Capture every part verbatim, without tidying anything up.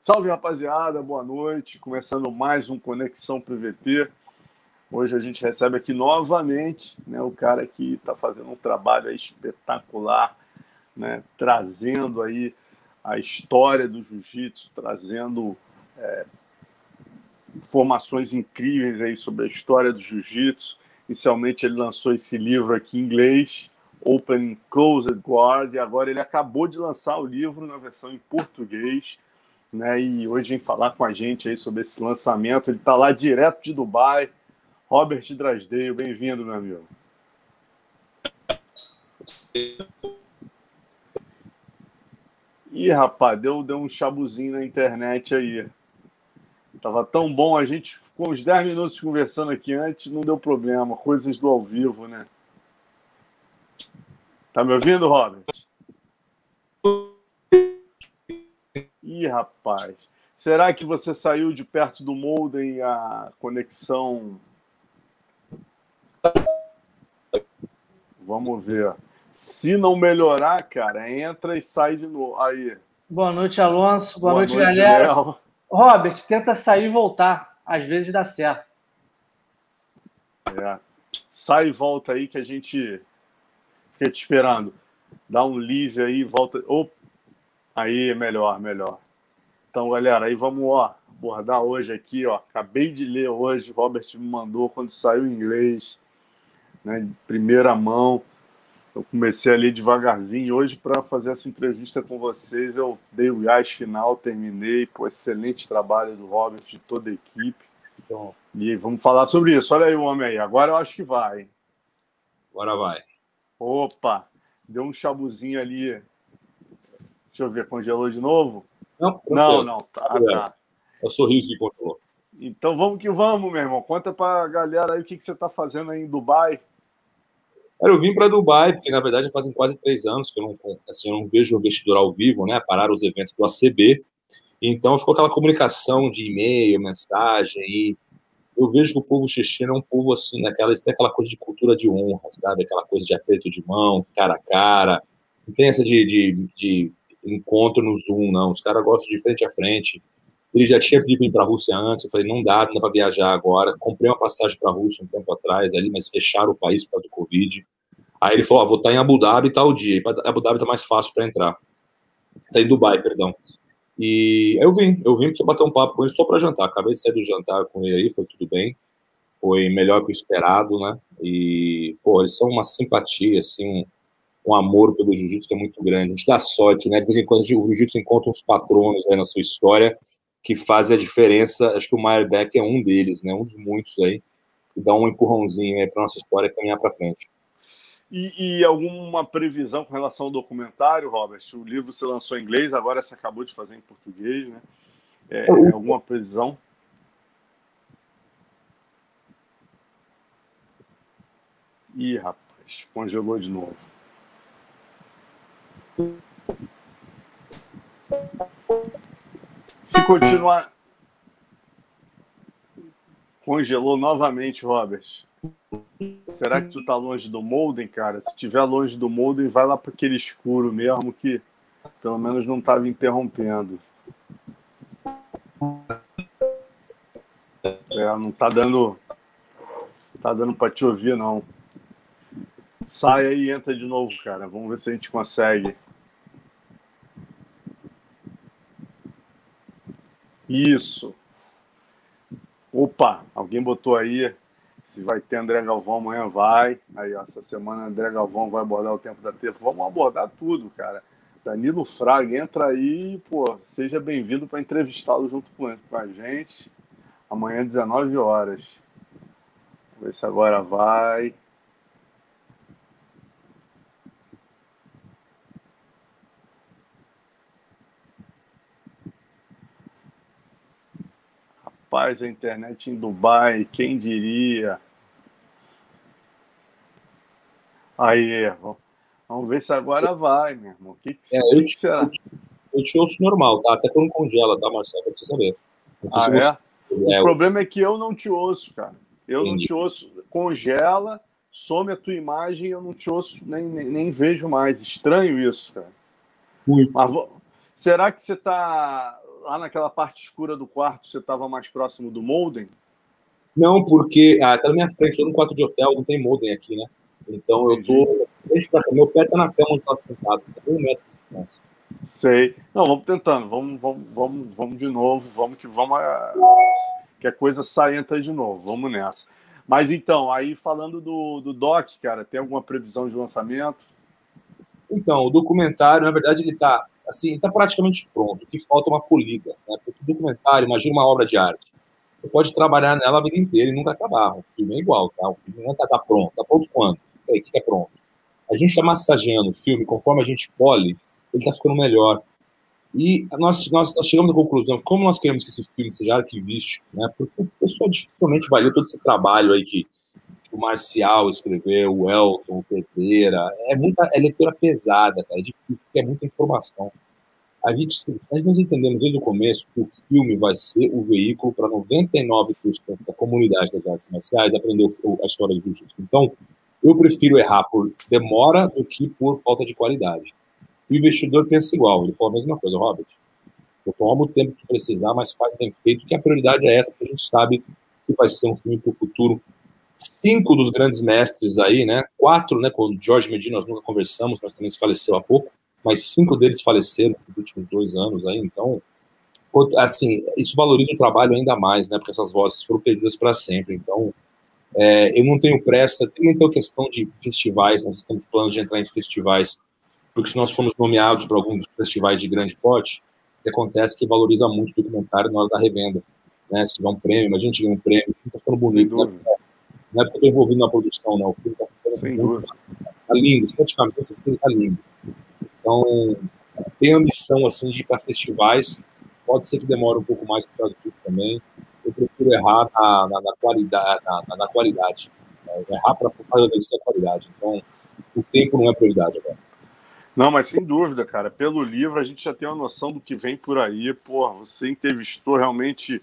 Salve, rapaziada, boa noite. Começando mais um Conexão P V T. Hoje a gente recebe aqui novamente, né, o cara que está fazendo um trabalho aí espetacular, né, trazendo aí a história do jiu-jitsu, trazendo é, informações incríveis aí sobre a história do jiu-jitsu. Inicialmente ele lançou esse livro aqui em inglês, Open and Closed Guard, e agora ele acabou de lançar o livro na versão em português, né? E hoje vem falar com a gente aí sobre esse lançamento. Ele está lá direto de Dubai. Robert Drasdeio, bem-vindo, meu amigo. Ih, rapaz, deu, deu um chabuzinho na internet aí. Tava tão bom, a gente ficou uns dez minutos conversando aqui antes, não deu problema. Coisas do ao vivo, né? Tá me ouvindo, Robert? Ih, rapaz. Será que você saiu de perto do modem e a conexão... Vamos ver. Se não melhorar, cara, entra e sai de novo. Aí. Boa noite, Alonso. Boa, Boa noite, noite, galera. Léo. Robert, tenta sair e voltar. Às vezes dá certo. É. Sai e volta aí que a gente fica te esperando. Dá um leave aí, volta. Opa. Aí, melhor, melhor. Então, galera, aí vamos ó, abordar hoje aqui, ó. Acabei de ler hoje, o Robert me mandou quando saiu em inglês, né, de primeira mão. Eu comecei a ler devagarzinho. Hoje, para fazer essa entrevista com vocês, eu dei o gás final, terminei. Pô, excelente trabalho do Robert, de toda a equipe. Bom. E vamos falar sobre isso. Olha aí o homem aí. Agora eu acho que vai. Hein? Agora vai. Opa, deu um chabuzinho ali. Deixa eu ver, congelou de novo? Não, não, não. Tá, é. tá. É o sorriso que congelou. Então vamos que vamos, meu irmão. Conta pra galera aí o que, que você tá fazendo aí em Dubai. Eu vim para Dubai, porque na verdade fazem quase três anos que eu não, assim, eu não vejo o investidor ao vivo, né? Pararam os eventos do A C B. Então ficou aquela comunicação de e-mail, mensagem. E eu vejo que o povo checheno é um povo assim, naquela, tem aquela coisa de cultura de honra, sabe? Aquela coisa de aperto de mão, cara a cara. Não tem essa de, de, de encontro no Zoom, não. Os caras gostam de frente a frente. Ele já tinha pedido para ir para a Rússia antes, eu falei, não dá, não dá para viajar agora. Comprei uma passagem para a Rússia um tempo atrás, ali, mas fecharam o país por causa do Covid. Aí ele falou, ah, vou estar em Abu Dhabi tal dia. E Abu Dhabi tá mais fácil para entrar. Tá em Dubai, perdão. E aí eu vim, eu vim para bater um papo com ele só para jantar. Acabei de sair do jantar com ele aí, foi tudo bem. Foi melhor que o esperado, né? E, pô, eles são uma simpatia, assim, um, um amor pelo jiu-jitsu que é muito grande. A gente dá sorte, né? De vez em quando o jiu-jitsu encontra uns patronos aí na sua história que fazem a diferença. Acho que o Meyer Beck é um deles, né? Um dos muitos aí. Que dá um empurrãozinho aí para nossa história caminhar para frente. E, e alguma previsão com relação ao documentário, Robert? O livro você lançou em inglês, agora você acabou de fazer em português, né? É, é, alguma previsão? Ih, rapaz, congelou de novo. Se continuar... Congelou novamente, Robert. Será que tu tá longe do modem, cara? Se tiver longe do modem, vai lá para aquele escuro mesmo, que pelo menos não estava interrompendo. É, não tá dando... Tá dando para te ouvir, não. Sai aí e entra de novo, cara. Vamos ver se a gente consegue. Isso. Opa, alguém botou aí. Se vai ter André Galvão amanhã, vai. Aí, ó, essa semana André Galvão vai abordar o tempo da terça. Vamos abordar tudo, cara. Danilo Fraga, entra aí, pô, seja bem-vindo para entrevistá-lo junto com a gente. Amanhã, dezenove horas. Vamos ver se agora vai. Rapaz, a internet em Dubai, quem diria? Aí, vamos ver se agora vai, meu irmão. O que, que, é, que, eu, que será? Eu, eu te ouço normal, tá? Até quando congela, tá, Marcelo? Pra você saber. Ah, se é? você... O é, problema é que eu não te ouço, cara. Eu Entendi. não te ouço. Congela, some a tua imagem, eu não te ouço, nem, nem, nem vejo mais. Estranho isso, cara. Muito. Mas, será que você tá... lá naquela parte escura do quarto, você estava mais próximo do modem? Não, porque ah, tá na minha frente, eu tô no quarto de hotel, não tem modem aqui, né? Então eu tô. Meu pé tá na cama onde tá sentado, tá um metro de distância. Sei. Não, vamos tentando, vamos, vamos, vamos, vamos de novo, vamos que vamos. Que a coisa saienta de novo, vamos nessa. Mas então, aí falando do, do doc, cara, tem alguma previsão de lançamento? Então, o documentário, na verdade, ele tá, assim, tá praticamente pronto, o que falta é uma polida, né? Porque o documentário, imagina uma obra de arte. Você pode trabalhar nela a vida inteira e nunca acabar. O filme é igual, tá? O filme não tá, tá pronto. Tá pronto quando? E aí, o que é pronto? A gente está massageando o filme, conforme a gente pole, ele está ficando melhor. E nós, nós, nós chegamos à conclusão, como nós queremos que esse filme seja arquivístico, né? Porque o pessoal dificilmente vai ler todo esse trabalho aí que, que o Marcial escreveu, o Elton, o Pedreira. É muita é leitura pesada, cara. É difícil, porque é muita informação. A gente, a gente nós entendemos desde o começo que o filme vai ser o veículo para noventa e nove por cento da comunidade das artes marciais aprender a história do jiu-jitsu. Então, eu prefiro errar por demora do que por falta de qualidade. O investidor pensa igual, ele falou a mesma coisa, Robert. Eu tomo o tempo que precisar, mas faz bem feito, que a prioridade é essa, porque a gente sabe que vai ser um filme para o futuro. Cinco dos grandes mestres aí, né? Quatro, né? Com o Jorge Medina nós nunca conversamos, mas também se faleceu há pouco, mas cinco deles faleceram nos últimos dois anos aí, então, assim, isso valoriza o trabalho ainda mais, né? Porque essas vozes foram perdidas para sempre, então, é, eu não tenho pressa, também tem a questão de festivais, nós temos planos de entrar em festivais, porque se nós formos nomeados para alguns festivais de grande porte, o que acontece é que valoriza muito o documentário na hora da revenda, né? Se tiver um prêmio, a gente ganha um prêmio, o filme está ficando bonito, né? Não é porque eu estou envolvido na produção, não, o filme está ficando Sem muito, dúvida. Tá lindo, esteticamente, assim, está lindo. Então, tem a missão, assim, de ir para festivais, pode ser que demore um pouco mais por causa disso também, eu prefiro errar na, na, na qualidade, na, na, na qualidade, né? Errar para favorecer a qualidade, então, o tempo não é prioridade agora. Não, mas sem dúvida, cara. Pelo livro a gente já tem uma noção do que vem por aí. Pô, você entrevistou realmente.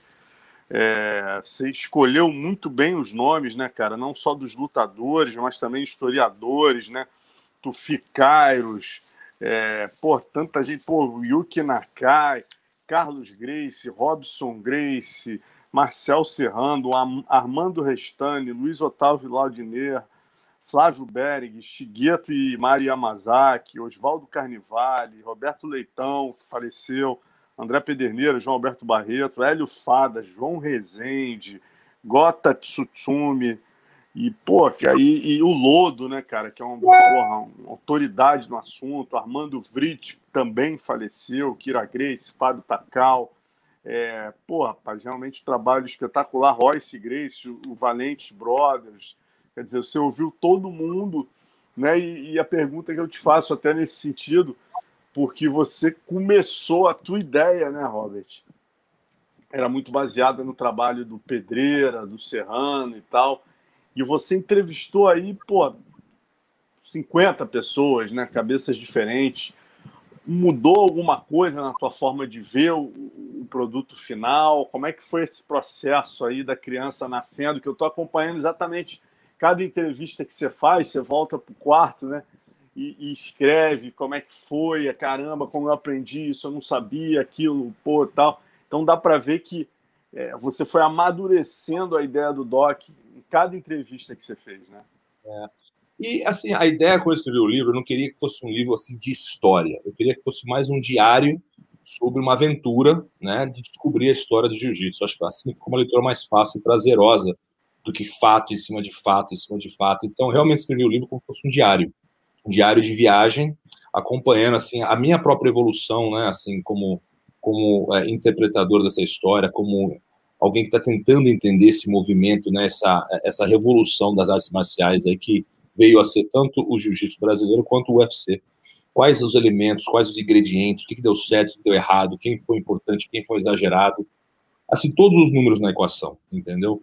É, você escolheu muito bem os nomes, né, cara? Não só dos lutadores, mas também historiadores, né? Tufi Kairos, é, pô, tanta gente. Pô, Yuki Nakai, Carlos Gracie, Robson Gracie, Marcel Serrando, Armando Restani, Luiz Otávio Laudiner, Flávio Berg, Shigeto e Mari Yamazaki, Oswaldo Carnivale, Roberto Leitão, que faleceu, André Pederneira, João Alberto Barreto, Hélio Fada, João Rezende, Gota Tsutsumi, e, pô, e, e o Lodo, né, cara, que é uma, porra, uma autoridade no assunto, Armando Vrit também faleceu, Kira Grace, Fábio Takal, é, pô, rapaz, realmente um trabalho espetacular, Royce Grace, o Valentes Brothers. Quer dizer, você ouviu todo mundo, né? E, e a pergunta que eu te faço até nesse sentido, porque você começou a tua ideia, né, Robert? Era muito baseada no trabalho do Pedreira, do Serrano e tal. E você entrevistou aí, pô, cinquenta pessoas, né? Cabeças diferentes. Mudou alguma coisa na tua forma de ver o, o produto final? Como é que foi esse processo aí da criança nascendo? Que eu estou acompanhando exatamente cada entrevista que você faz, você volta para o quarto, né? E, e escreve como é que foi, caramba, como eu aprendi isso, eu não sabia aquilo, pô, tal. Então dá para ver que é, você foi amadurecendo a ideia do doc em cada entrevista que você fez, né? É. E, assim, a ideia quando eu escrevi o livro, eu não queria que fosse um livro, assim, de história. Eu queria que fosse mais um diário sobre uma aventura, né, de descobrir a história do jiu-jitsu. Acho que assim ficou uma leitura mais fácil e prazerosa do que fato em cima de fato, em cima de fato. Então, realmente escrevi o livro como se fosse um diário. Um diário de viagem, acompanhando, assim, a minha própria evolução, né, assim, como, como é, interpretador dessa história, como alguém que está tentando entender esse movimento, né, essa, essa revolução das artes marciais aí que veio a ser tanto o jiu-jitsu brasileiro quanto o U F C. Quais os elementos, quais os ingredientes, o que, que deu certo, o que deu errado, quem foi importante, quem foi exagerado. Assim, todos os números na equação, entendeu?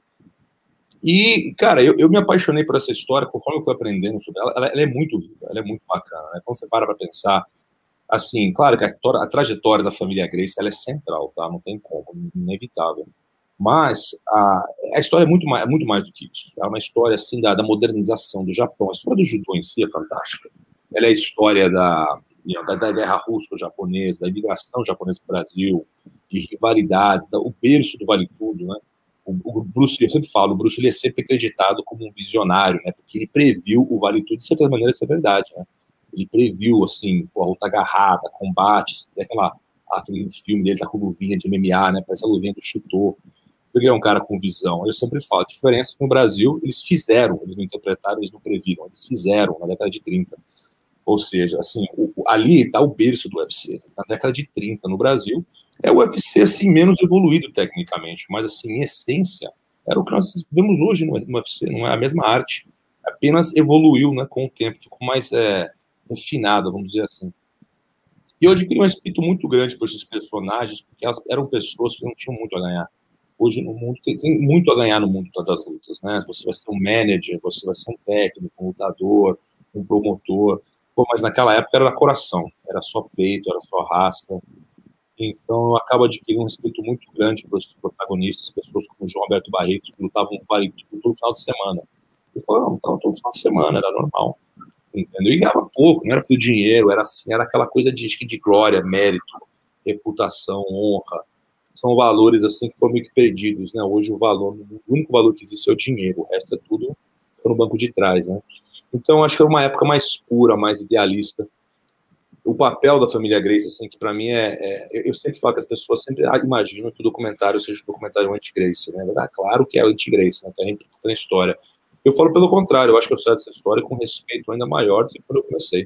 E, cara, eu, eu me apaixonei por essa história conforme eu fui aprendendo sobre ela. Ela, ela é muito viva, ela é muito bacana, né? Quando você para para pensar, assim, claro que a, história, a trajetória da família Gracie, ela é central, tá? Não tem como, inevitável. Mas a, a história é muito, mais, é muito mais do que isso. É uma história assim, da, da modernização do Japão. A história do judô em si é fantástica. Ela é a história da, da, da guerra russo-japonesa, da imigração japonesa para o Brasil, de rivalidades, da, o berço do Vale Tudo, né? O, o Bruce Lee, eu sempre falo, o Bruce Lee é sempre acreditado como um visionário, né? Porque ele previu o Vale Tudo, de certa maneira isso é verdade, né? Ele previu, assim, a luta agarrada, combates, tem aquela, aquele filme dele tá com luvinha de M M A, né? Parece a luvinha do Chutô. Ele é um cara com visão. Eu sempre falo, a diferença é que no Brasil eles fizeram, eles não interpretaram, eles não previram, eles fizeram na década de trinta. Ou seja, assim, o, ali está o berço do U F C. Na década de trinta, no Brasil, é o U F C assim, menos evoluído tecnicamente, mas assim, em essência, era o que nós vemos hoje no, no U F C, não é a mesma arte. Apenas evoluiu, né, com o tempo, ficou mais é, refinada, vamos dizer assim. E hoje cria um respeito muito grande por esses personagens, porque elas eram pessoas que não tinham muito a ganhar. Hoje no mundo tem, tem muito a ganhar no mundo das lutas, né? Você vai ser um manager, você vai ser um técnico, um lutador, um promotor. Pô, mas naquela época era coração, era só peito, era só raça. Então acaba adquirindo um respeito muito grande para os protagonistas, pessoas como o João Alberto Barreto, que lutavam todo final de semana. Eu falava, não, lutava todo final de semana, era normal. Entendeu? E ganhava pouco, não era pelo dinheiro, era assim, era aquela coisa de, de glória, mérito, reputação, honra. São valores assim que foram meio que perdidos, né? Hoje o valor, o único valor que existe é o dinheiro, o resto é tudo no banco de trás, né? Então acho que era uma época mais pura, mais idealista. O papel da família Gracie, assim, que para mim é, é, eu sempre falo que as pessoas sempre imaginam que o documentário seja um documentário anti-Gracie, né? Ah, claro que é anti-Gracie, né? Tem a história. Eu falo pelo contrário, eu acho que eu saio dessa história com respeito ainda maior do que quando eu comecei,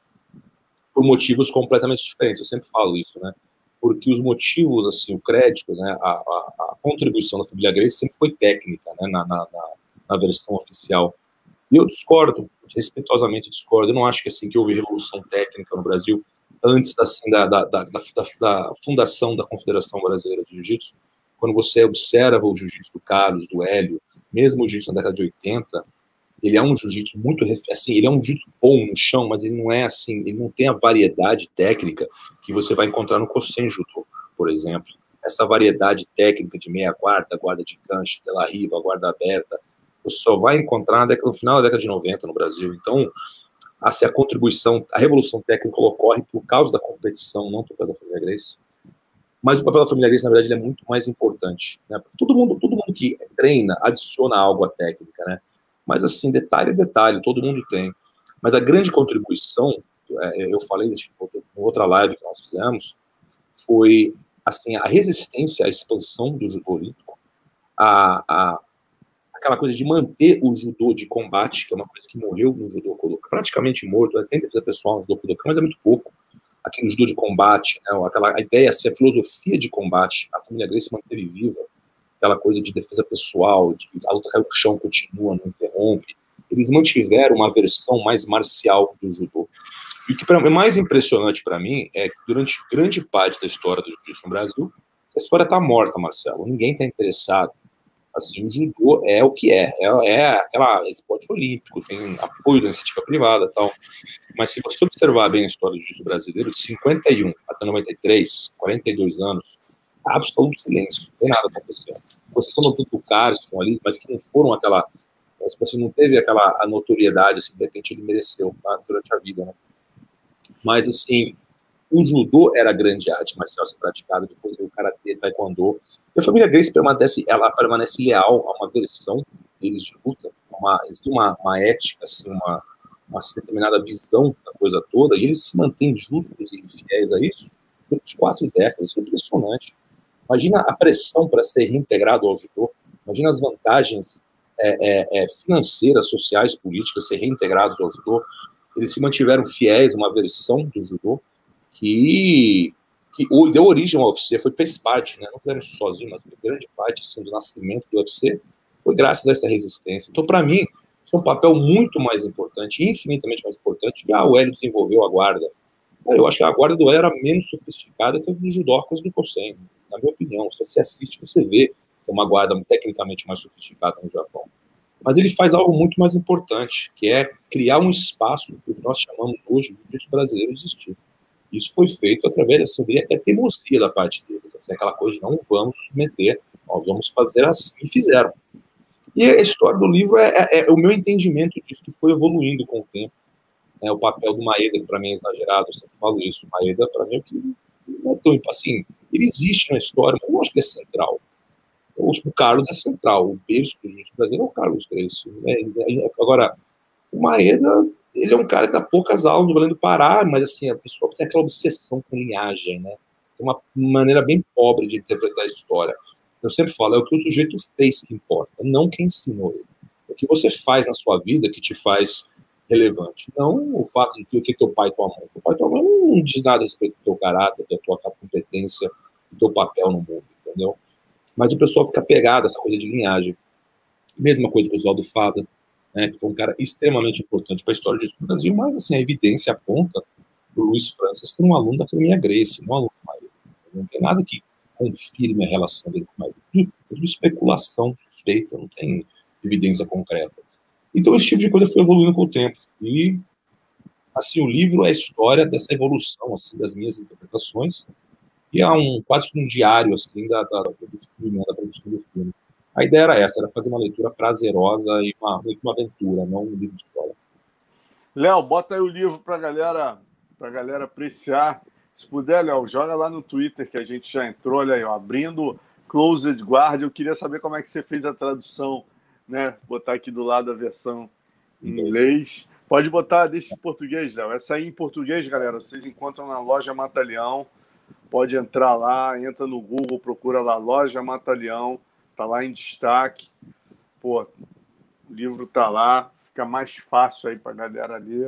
por motivos completamente diferentes. Eu sempre falo isso, né? Porque os motivos, assim, o crédito, né, a, a, a contribuição da família Gracie sempre foi técnica, né, na, na, na versão oficial. E eu discordo, respeitosamente discordo. Eu não acho que, assim, que houve revolução técnica no Brasil antes, assim, da, da, da, da, da fundação da Confederação Brasileira de Jiu-Jitsu. Quando você observa o jiu-jitsu do Carlos, do Hélio, mesmo o jiu-jitsu na década de oitenta, ele é um jiu-jitsu muito, assim, ele é um jiu-jitsu bom no chão, mas ele não é assim, ele não tem a variedade técnica que você vai encontrar no Kosen Judô, por exemplo. Essa variedade técnica de meia guarda, guarda de gancho, tela riba, guarda aberta, você só vai encontrar na década, no final da década de noventa no Brasil. Então, assim, a contribuição, a revolução técnica ocorre por causa da competição, não por causa da família Gracie. Mas o papel da família Gracie, na verdade, ele é muito mais importante, né? Porque todo mundo, todo mundo que treina adiciona algo à técnica, né? Mas, assim, detalhe é detalhe, todo mundo tem. Mas a grande contribuição, eu falei em outra live que nós fizemos, foi, assim, a resistência à expansão do judô olímpico, a, a, aquela coisa de manter o judô de combate, que é uma coisa que morreu no judô Kodokan, praticamente morto, né? Tem defesa pessoal no judô Kodokan, mas é muito pouco. Aqui no judô de combate, né? Aquela a ideia, assim, a filosofia de combate, a família Gracie manteve viva, aquela coisa de defesa pessoal, de a luta cai no chão, continua, não interrompe. Eles mantiveram uma versão mais marcial do judô. E o que é mais impressionante para mim é que durante grande parte da história do jiu-jitsu no Brasil, essa história está morta, Marcelo. Ninguém está interessado. Assim, o judô é o que é. É, é aquela esporte olímpico, tem apoio da iniciativa privada e tal. Mas se você observar bem a história do jiu-jitsu brasileiro, de cinquenta e um até noventa e três, quarenta e dois anos, absoluto silêncio, não tem nada acontecendo. Vocês são no do Carson ali, mas que não foram aquela, você não teve aquela a notoriedade, assim, de repente ele mereceu, tá, durante a vida, né? Mas, assim, o judô era a grande arte marcial a ser praticada, depois veio o karatê, taekwondo, e a família Gracie permanece, ela permanece leal a uma versão deles de luta, uma, eles têm uma, uma ética, assim, uma, uma determinada visão da coisa toda, e eles se mantêm justos e fiéis a isso durante quatro décadas, isso é impressionante. Imagina a pressão para ser reintegrado ao judô, imagina as vantagens é, é, é, financeiras, sociais, políticas, ser reintegrados ao judô. Eles se mantiveram fiéis a uma versão do judô que, que deu origem ao U F C, foi fez parte, né? Não fizeram isso sozinho, mas grande parte assim, do nascimento do U F C foi graças a essa resistência. Então, para mim, isso é um papel muito mais importante, infinitamente mais importante, que ah, o Hélio desenvolveu a guarda. Eu acho que a guarda do Hélio era menos sofisticada que as dos judocas do Kosen, na minha opinião. Se você assiste, você vê que é uma guarda tecnicamente mais sofisticada no Japão. Mas ele faz algo muito mais importante, que é criar um espaço que nós chamamos hoje de jiu-jitsu brasileiro existir. Isso foi feito através dessa, eu diria, até teimosia da parte deles, assim, aquela coisa de não vamos submeter, nós vamos fazer assim, e fizeram. E a história do livro é, é, é o meu entendimento disso, que foi evoluindo com o tempo. É, o papel do Maeda, que para mim é exagerado, eu sempre falo isso. O Maeda, para mim, é que não é tão... Assim, ele existe na história, mas eu não acho que é central. O Carlos é central. O berço do Jiu-Jitsu brasileiro é o Carlos Gracie. Né? Agora, o Maeda, ele é um cara que dá poucas aulas valendo parar, mas assim, a pessoa tem aquela obsessão com linhagem, né? Tem uma maneira bem pobre de interpretar a história. Eu sempre falo, é o que o sujeito fez que importa, não quem ensinou ele. O que você faz na sua vida que te faz relevante. Não o fato de que o que teu pai e tua mãe. Teu pai e tua mãe não diz nada a respeito do teu caráter, da tua competência, do teu papel no mundo, entendeu? Mas o pessoal fica pegado a essa coisa de linhagem. Mesma coisa com o Oswaldo Fada, né, que foi um cara extremamente importante para a história disso no Brasil, mas assim, a evidência aponta para o Luiz Francis, que é um aluno da Academia Gracie, não um aluno do Maeda. Não tem nada que confirme a relação dele com o Maeda. Tudo, tudo especulação, suspeita, não tem evidência concreta. Então esse tipo de coisa foi evoluindo com o tempo. E assim, o livro é a história dessa evolução, assim, das minhas interpretações, e é um, quase que um diário assim, da, da, do filme, da produção do filme. A ideia era essa, era fazer uma leitura prazerosa e uma, uma aventura, não um livro de história. Léo, bota aí o livro para galera, pra galera apreciar. Se puder, Léo, joga lá no Twitter, que a gente já entrou, olha aí, ó, abrindo Closed Guard. Eu queria saber como é que você fez a tradução, né? Botar aqui do lado a versão em inglês. Pode botar, deixa em português, Léo. Essa aí em português, galera, vocês encontram na Loja Mata Leão. Pode entrar lá, entra no Google, procura lá, Loja Mata Leão, tá lá em destaque. Pô, o livro tá lá, fica mais fácil aí pra galera ler.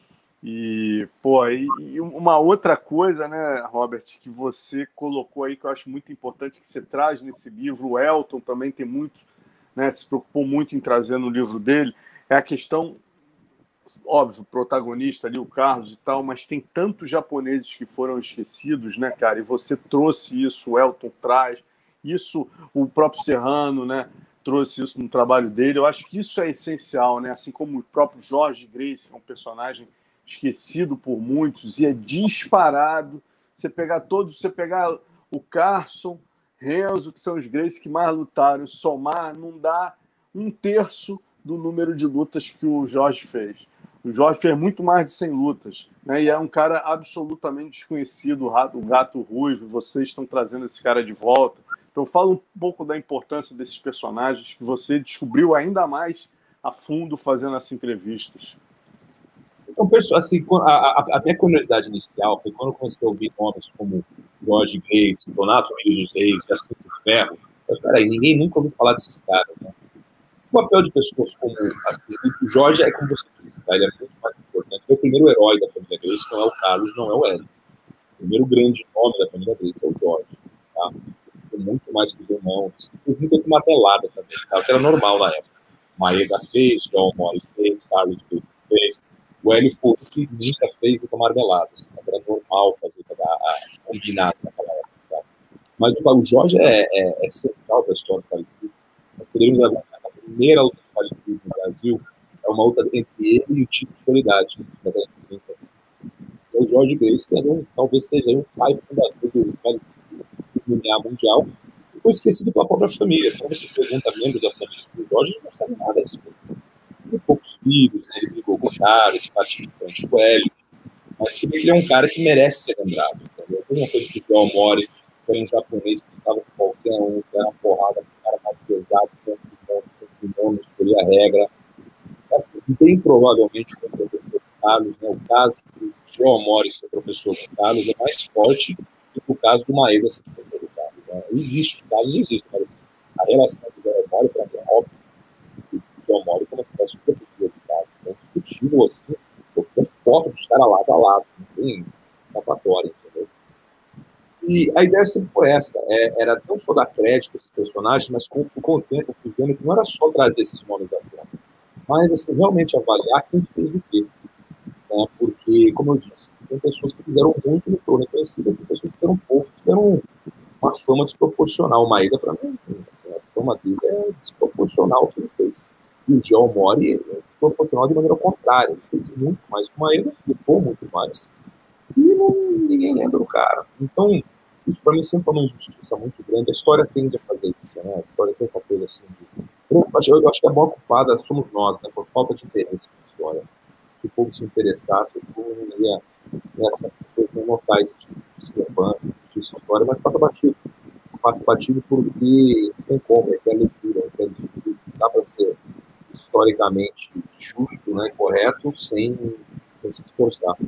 E, pô, e, e uma outra coisa, né, Robert, que você colocou aí, que eu acho muito importante, que você traz nesse livro, o Elton também tem muito, né, se preocupou muito em trazer no livro dele, é a questão, óbvio, o protagonista ali, o Carlos e tal, mas tem tantos japoneses que foram esquecidos, né, cara? E você trouxe isso, o Elton traz, isso o próprio Serrano, né, trouxe isso no trabalho dele. Eu acho que isso é essencial, né? Assim como o próprio Jorge Gracie, que é um personagem esquecido por muitos e é disparado. Você pegar todos, você pegar o Carson, Renzo, que são os Gracie que mais lutaram, somar, não dá um terço do número de lutas que o Jorge fez. O Jorge fez muito mais de cem lutas, né? E é um cara absolutamente desconhecido, o Gato Ruivo. Vocês estão trazendo esse cara de volta. Então, fala um pouco da importância desses personagens que você descobriu ainda mais a fundo fazendo essas entrevistas. Então, assim, a, a, a minha curiosidade inicial foi quando eu comecei a ouvir nomes como Jorge Gracie, Donato Emílio dos Reis, Jacinto Ferro. Mas, peraí, ninguém nunca ouviu falar desses caras, né? O papel de pessoas como assim, o Jorge é como você disse, tá? Ele é muito mais importante. Ele é o primeiro herói da família Gracie, não é o Carlos, não é o Hélio. O primeiro grande nome da família Gracie é o Jorge. Tá? Tem muito mais que os irmãos. Eles nunca têm martelada também, tá? Que era normal na época. Maeda fez, John Mori fez, Carlos Gracie fez. O Hélio foi que nunca fez o marmelada. Assim, mas era normal fazer a, a combinado naquela época. Tá? Mas o Jorge é, é, é central da história do Palitudo. Nós poderíamos levar a primeira luta do Palitudo no Brasil é uma luta entre ele e o Tito Soledade. Né? O Jorge Gracie, que é, talvez seja um pai fundador do Palitudo mundial, e foi esquecido pela própria família. Quando você pergunta a membros da família do Jorge, ele não sabe nada disso. Tem poucos filhos, né? Ele brigou com o Carlos, batia de frente com o Hélio, mas se ele é um cara que merece ser lembrado. Entendeu? A mesma coisa que o John Mori, que era um japonês que estava com qualquer um, que era uma porrada, um cara mais pesado, dentro do mundo, sempre do mundo, escolhia a regra. Assim, bem provavelmente com o professor Carlos, né? O caso do John Mori ser professor do Carlos é mais forte do que o caso do Maeda ser professor do Carlos. Né? Existe, os casos existem, mas assim, a relação do John Mori, para mim, é óbvio. O John Mori foi uma espécie de professor do Carlos. Então, discutível assim, as fotos dos caras lado a lado, não tem escapatória, entendeu? E a ideia sempre foi essa, é, era não só dar crédito a esses personagens, mas com, com o tempo eu fui vendo que não era só trazer esses nomes à tona, mas assim, realmente avaliar quem fez o quê. Né? Porque, como eu disse, tem pessoas que fizeram muito e não foram reconhecidas, tem pessoas que fizeram pouco, que tiveram uma fama desproporcional. O Maeda, para mim, assim, a fama dele é desproporcional ao que ele fez. E o John Mori é desproporcional de maneira contrária. Ele fez muito mais que o Maeda, levou muito mais. E não, ninguém lembra do cara. Então, isso para mim sempre foi uma injustiça muito grande. A história tende a fazer isso, né? A história tem essa coisa assim de... Eu acho, eu acho que a maior culpada somos nós, né? Por falta de interesse na história. Se povo se interessasse, o povo não ia, nessas pessoas não notar esse tipo de discrepância, de história, mas passa batido. Passa batido porque tem como, é que é leitura, é que é estudo, dá para ser historicamente justo, né, correto, sem, sem se esforçar.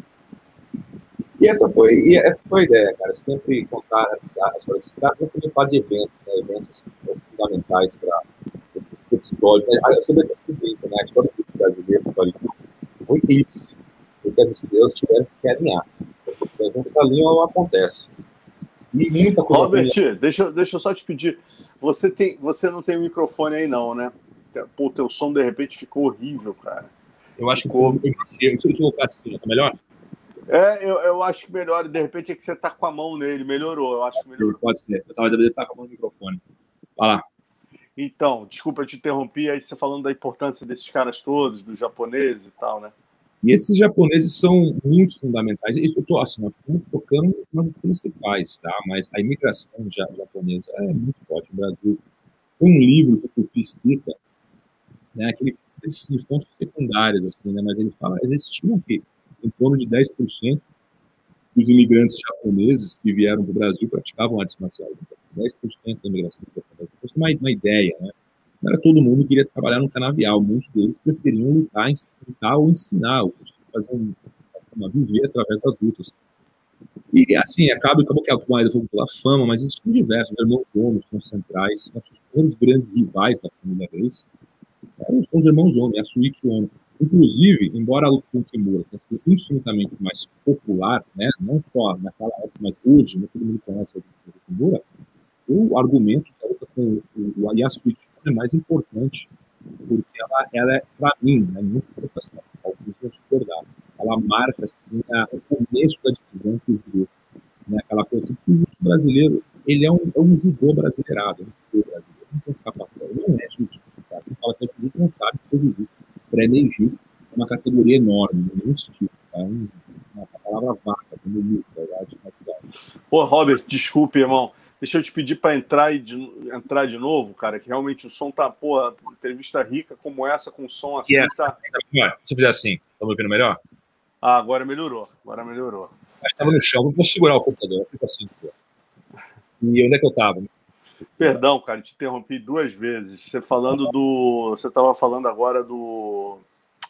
E essa foi, e essa foi a ideia, cara, sempre contar a história desses caras, mas também falar de eventos, né, eventos assim, que são fundamentais para esses episódios. Né? Eu sempre acredito, né, a história do brasileiro foi um eclipse, porque as estrelas tiveram que se alinhar. Se as estrelas não se alinham, não acontece. E muita coisa. Robert, tem... deixa, deixa eu só te pedir, você, tem, você não tem o microfone aí não, né? Pô, o teu som de repente ficou horrível, cara. Eu acho ficou... que eu, se eu colocar assim, tá melhor? É, eu, eu acho que melhor, de repente é que você tá com a mão nele, melhorou, eu acho que melhorou. Pode ser, eu tava devendo estar com a mão no microfone. Vai lá. Então, desculpa, eu te interrompi, aí você falando da importância desses caras todos, dos japoneses e tal, né? E esses japoneses são muito fundamentais. Isso eu tô, assim, nós estamos tocando nos principais, tá? Mas a imigração japonesa é muito forte no Brasil. Um livro que eu fiz cita, né, aquele de fontes secundárias, assim, né? Mas ele fala, eles estimam que em torno de dez por cento dos imigrantes japoneses que vieram para o Brasil praticavam artes marciais. dez por cento da imigração japonesa. Isso é uma, uma ideia, né? Não era todo mundo que queria trabalhar no canavial. Muitos deles preferiam lutar, lutar ou ensinar, ou fazer um, uma viver através das lutas. E, assim, acaba, acabou que a Alcobaida foi pela fama, mas existem diversos. Os irmãos Ono são centrais. Nossos primeiros grandes rivais da família Grace eram os irmãos Ono, a Suíte Ono. Inclusive, embora a luta com o Kimura tenha sido infinitamente mais popular, né, não só naquela época, mas hoje, né, todo mundo conhece a luta com o Kimura, o argumento da luta com o Yasuichi é mais importante, porque ela, ela é, para mim, né, muito profissional, alguns vão discordar, ela marca assim, a, o começo da divisão que o judô, né, aquela coisa assim, que o judô brasileiro, ele é um, é um judô brasileirado, um judô brasileiro, não tem escapatória, não é jiu-jitsu, tá? Quem fala que é jiu-jitsu não sabe que é jiu-jitsu pré-Meiji é uma categoria enorme, não é um estilo, tá? Um, uma palavra vaca, como luta, arte marcial. Pô, Robert, desculpe, irmão. Deixa eu te pedir para entrar, de, entrar de novo, cara, que realmente o som tá, porra, entrevista rica como essa, com som assim, yes, tá... Se eu fizer assim, tá me ouvindo melhor? Ah, agora melhorou, agora melhorou. Eu tava no chão, vou segurar o computador, fica assim. Pô. E onde é que eu tava? Perdão, cara, te interrompi duas vezes. Você falando do... Você tava falando agora do...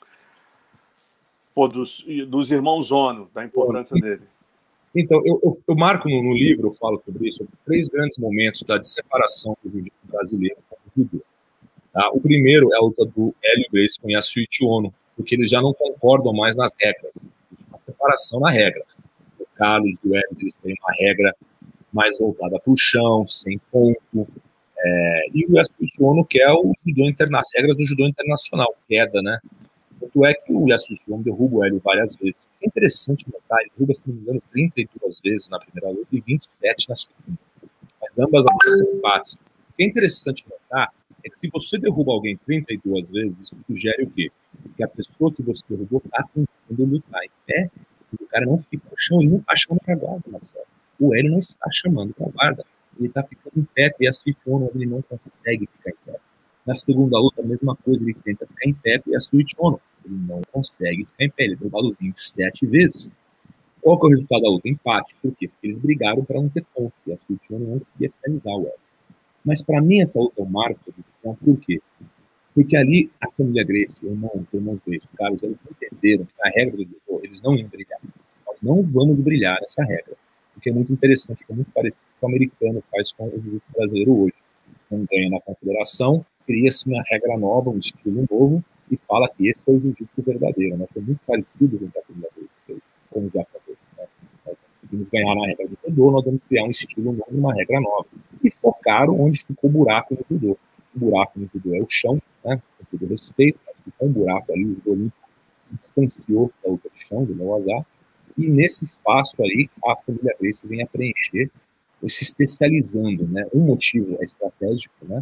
Pô, dos, dos irmãos Ono, da importância Bom, dele. Então, eu, eu, eu marco no, no livro, eu falo sobre isso, sobre três grandes momentos da separação do jiu-jitsu brasileiro com o judô. Tá? O primeiro é a luta do Hélio Gracie com Yasuichi Ono, porque eles já não concordam mais nas regras. Existe uma separação na regra. O Carlos e o Hélio, eles têm uma regra mais voltada para o chão, sem ponto. É, e o Yasuichi Ono quer o judô interna, as regras do judô internacional, queda, né? Tanto é que o Yasuichi Ono derruba o Hélio várias vezes. É interessante notar, ele derruba, se não me engano, trinta e duas vezes na primeira luta e vinte e sete na segunda. Mas ambas as lutas são empates. O que é interessante notar é que se você derruba alguém trinta e duas vezes, isso sugere o quê? Que a pessoa que você derrubou está tentando lutar em pé, e o cara não fica no chão, ele não está chamando para a guarda, Marcelo. O Hélio não está chamando para a guarda, ele está ficando em pé, e Yasuichi Ono, mas ele não consegue ficar em pé. Na segunda luta, a mesma coisa, ele tenta ficar em pé e Yasuichi Ono, ele não consegue ficar em pé, ele é derrubado vinte e sete vezes. Qual que é o resultado da luta? Empate. Por quê? Porque eles brigaram para não ter ponto, e Yasuichi Ono não conseguia finalizar o Hélio. Mas para mim essa luta é um marco de divisão, por quê? Porque ali a família Gracie, o irmão, os irmãos Gracie, Carlos, eles entenderam que na regra do judô eles não iam brilhar. Nós não vamos brilhar nessa regra, porque é muito interessante, é muito parecido com o americano faz com o jiu-jitsu brasileiro hoje. Não ganha na confederação, cria-se uma regra nova, um estilo novo, e fala que esse é o jiu-jitsu verdadeiro. Né? Foi muito parecido com o que a família Gracie fez, com o japonês. Né? Nós conseguimos ganhar na regra do judô, nós vamos criar um estilo novo, uma regra nova. E focaram onde ficou o buraco no judô. O buraco no judô é o chão, né? Com todo respeito, mas ficou um buraco ali, o judô olímpico se distanciou da luta de chão, do Neuazá, e nesse espaço aí a família Gracie vem a preencher, se especializando, né? Um motivo é estratégico, né?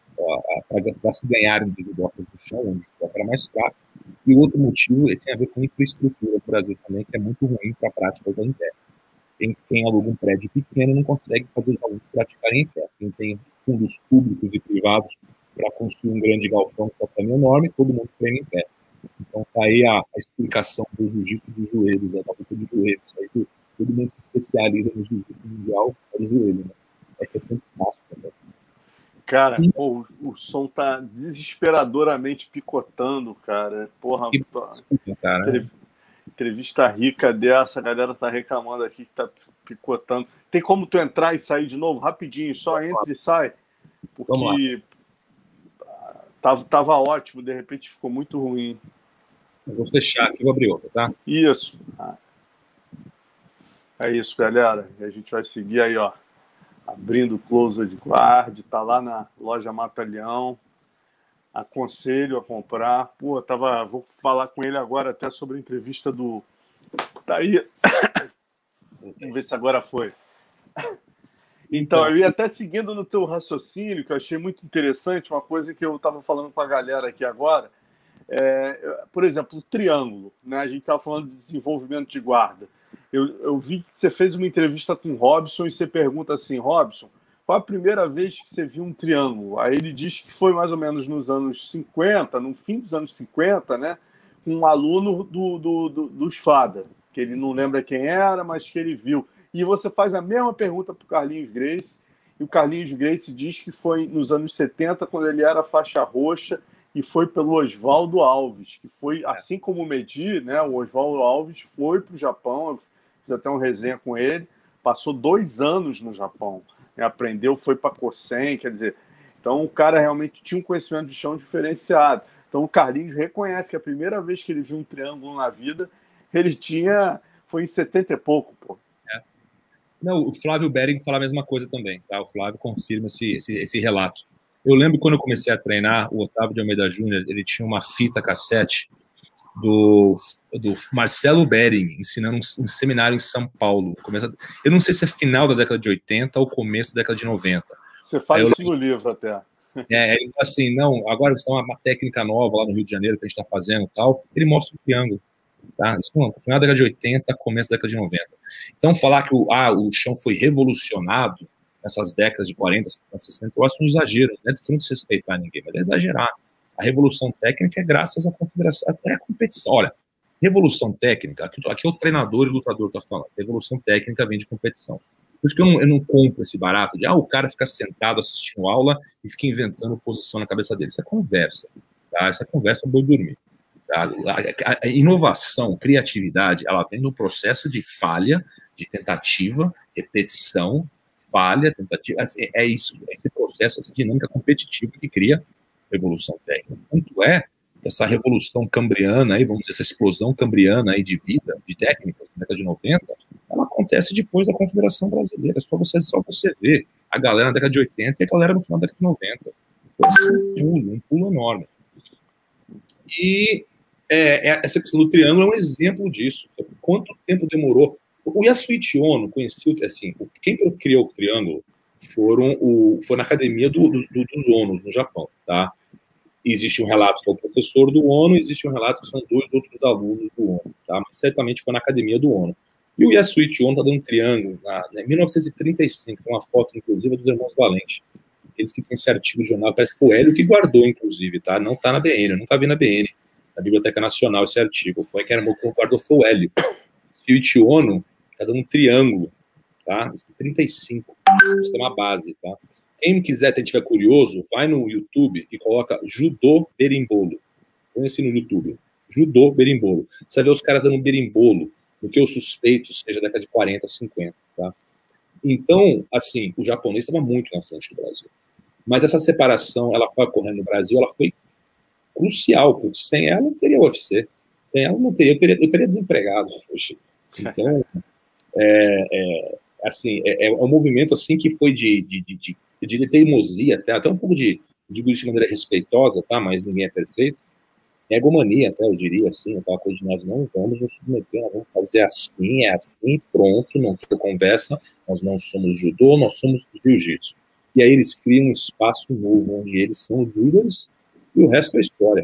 Para se ganharem dos judocas do chão, onde o judoca era mais fraco, e o outro motivo tem a ver com a infraestrutura do Brasil também, que é muito ruim para a prática da interna. Quem, quem aluga um prédio pequeno não consegue fazer os alunos praticarem em pé. Quem tem fundos públicos e privados para construir um grande galpão com tamanho enorme, todo mundo treina em pé. Então tá aí a, a explicação do jiu-jitsu dos joelhos, né? Da luta de joelhos. Aí todo, todo mundo se especializa no jiu-jitsu mundial para o joelho, né? É questão de espaço também. Cara, e... pô, o som tá desesperadoramente picotando, cara. Porra, que... Desculpa, cara. Entrev... entrevista rica dessa, a galera tá reclamando aqui que tá picotando. Tem como tu entrar e sair de novo rapidinho? Só entra e sai? Porque tava, tava ótimo, de repente ficou muito ruim. Eu vou fechar aqui e vou abrir outra, tá? Isso. É isso, galera. E a gente vai seguir aí, ó. Abrindo o Closed Guard, tá lá na loja Mata Leão. Aconselho a comprar. Pô, tava, vou falar com ele agora até sobre a entrevista do. Tá aí. Vamos ver se agora foi. Então, eu ia até seguindo no teu raciocínio, que eu achei muito interessante, uma coisa que eu estava falando com a galera aqui agora. É, por exemplo, o triângulo, né? A gente estava falando de desenvolvimento de guarda. Eu, eu vi que você fez uma entrevista com o Robson e você pergunta assim, Robson, qual a primeira vez que você viu um triângulo? Aí ele diz que foi mais ou menos nos anos cinquenta, no fim dos anos cinquenta, né? Com um aluno do, do, do, do Sfada, que ele não lembra quem era, mas que ele viu. E você faz a mesma pergunta para o Carlinhos Gracie, e o Carlinhos Gracie diz que foi nos anos setenta, quando ele era faixa roxa, e foi pelo Oswaldo Alves, que foi, assim como o Medi, né? O Oswaldo Alves foi para o Japão, eu fiz até uma resenha com ele, passou dois anos no Japão, né, aprendeu, foi para Kosen, quer dizer, então o cara realmente tinha um conhecimento de chão diferenciado. Então o Carlinhos reconhece que a primeira vez que ele viu um triângulo na vida, ele tinha, foi em setenta e pouco, pô. É. Não, o Flávio Bering fala a mesma coisa também, tá? O Flávio confirma esse, esse, esse relato. Eu lembro quando eu comecei a treinar, o Otávio de Almeida Júnior, ele tinha uma fita cassete do, do Marcelo Bering, ensinando um, um seminário em São Paulo. Começa, eu não sei se é final da década de oitenta ou começo da década de noventa. Você faz eu, isso no livro até. É, ele fala assim, não, agora está uma, uma técnica nova lá no Rio de Janeiro que a gente está fazendo e tal. Ele mostra o triângulo. Tá? Isso não, final da década de oitenta, começo da década de noventa. Então, falar que o, ah, o chão foi revolucionado nessas décadas de quarenta, cinquenta, sessenta, eu acho um exagero, não é de não desrespeitar ninguém, mas é exagerar. A revolução técnica é graças à confederação, até a competição. Olha, revolução técnica, aqui, aqui é o treinador e o lutador está falando, revolução técnica vem de competição. Por isso que eu não, eu não compro esse barato de, ah, o cara fica sentado assistindo aula e fica inventando posição na cabeça dele. Isso é conversa, tá? Isso é conversa para boi dormir. Tá? A, a, a inovação, criatividade, ela vem no processo de falha, de tentativa, repetição, falha, tentativa, é isso, é esse processo, essa dinâmica competitiva que cria revolução técnica. Tanto é que essa revolução cambriana, aí, vamos dizer, essa explosão cambriana aí de vida, de técnicas, na década de noventa, ela acontece depois da Confederação Brasileira, só você, só você ver a galera na década de oitenta e a galera no final da década de noventa. Foi assim, um pulo, um pulo enorme. E é, essa questão do triângulo é um exemplo disso. Quanto tempo demorou? O Yasuichi Ono conheceu, assim, quem criou o triângulo foram o, foi na academia do, do, dos Onos, no Japão, tá? Existe um relato que é o professor do Ono, existe um relato que são dois outros alunos do Ono, tá? Mas certamente foi na academia do Ono. E o Yasuichi Ono tá dando um triângulo, na, em mil novecentos e trinta e cinco, tem uma foto, inclusive, dos irmãos Valente. Eles que têm esse artigo de jornal, parece que foi o Hélio que guardou, inclusive, tá? Não tá na B N, eu nunca vi na B N, na Biblioteca Nacional, esse artigo. Foi quem guardou foi o Hélio. O Yasuichi Ono tá dando um triângulo, tá? trinta e cinco, isso é uma base, tá? Quem quiser, quem estiver curioso, vai no YouTube e coloca Judô Berimbolo. Põe assim no YouTube, Judô Berimbolo. Você vai ver os caras dando berimbolo, no que eu suspeito seja da década de quarenta, cinquenta, tá? Então, assim, o japonês estava muito na frente do Brasil. Mas essa separação, ela foi ocorrendo no Brasil, ela foi crucial, porque sem ela não teria U F C. Sem ela não teria, eu teria, eu teria desempregado hoje. Então, é, é, assim, é, é um movimento assim que foi de, de, de, de, de teimosia, até, até um pouco de, digo isso de maneira respeitosa, tá? Mas ninguém é perfeito. Egomania, até, eu diria assim, aquela coisa de nós não vamos nos submeter, nós vamos fazer assim, é assim, pronto, não tem conversa, nós não somos judô, nós somos jiu-jitsu. E aí eles criam um espaço novo, onde eles são os líderes e o resto é história.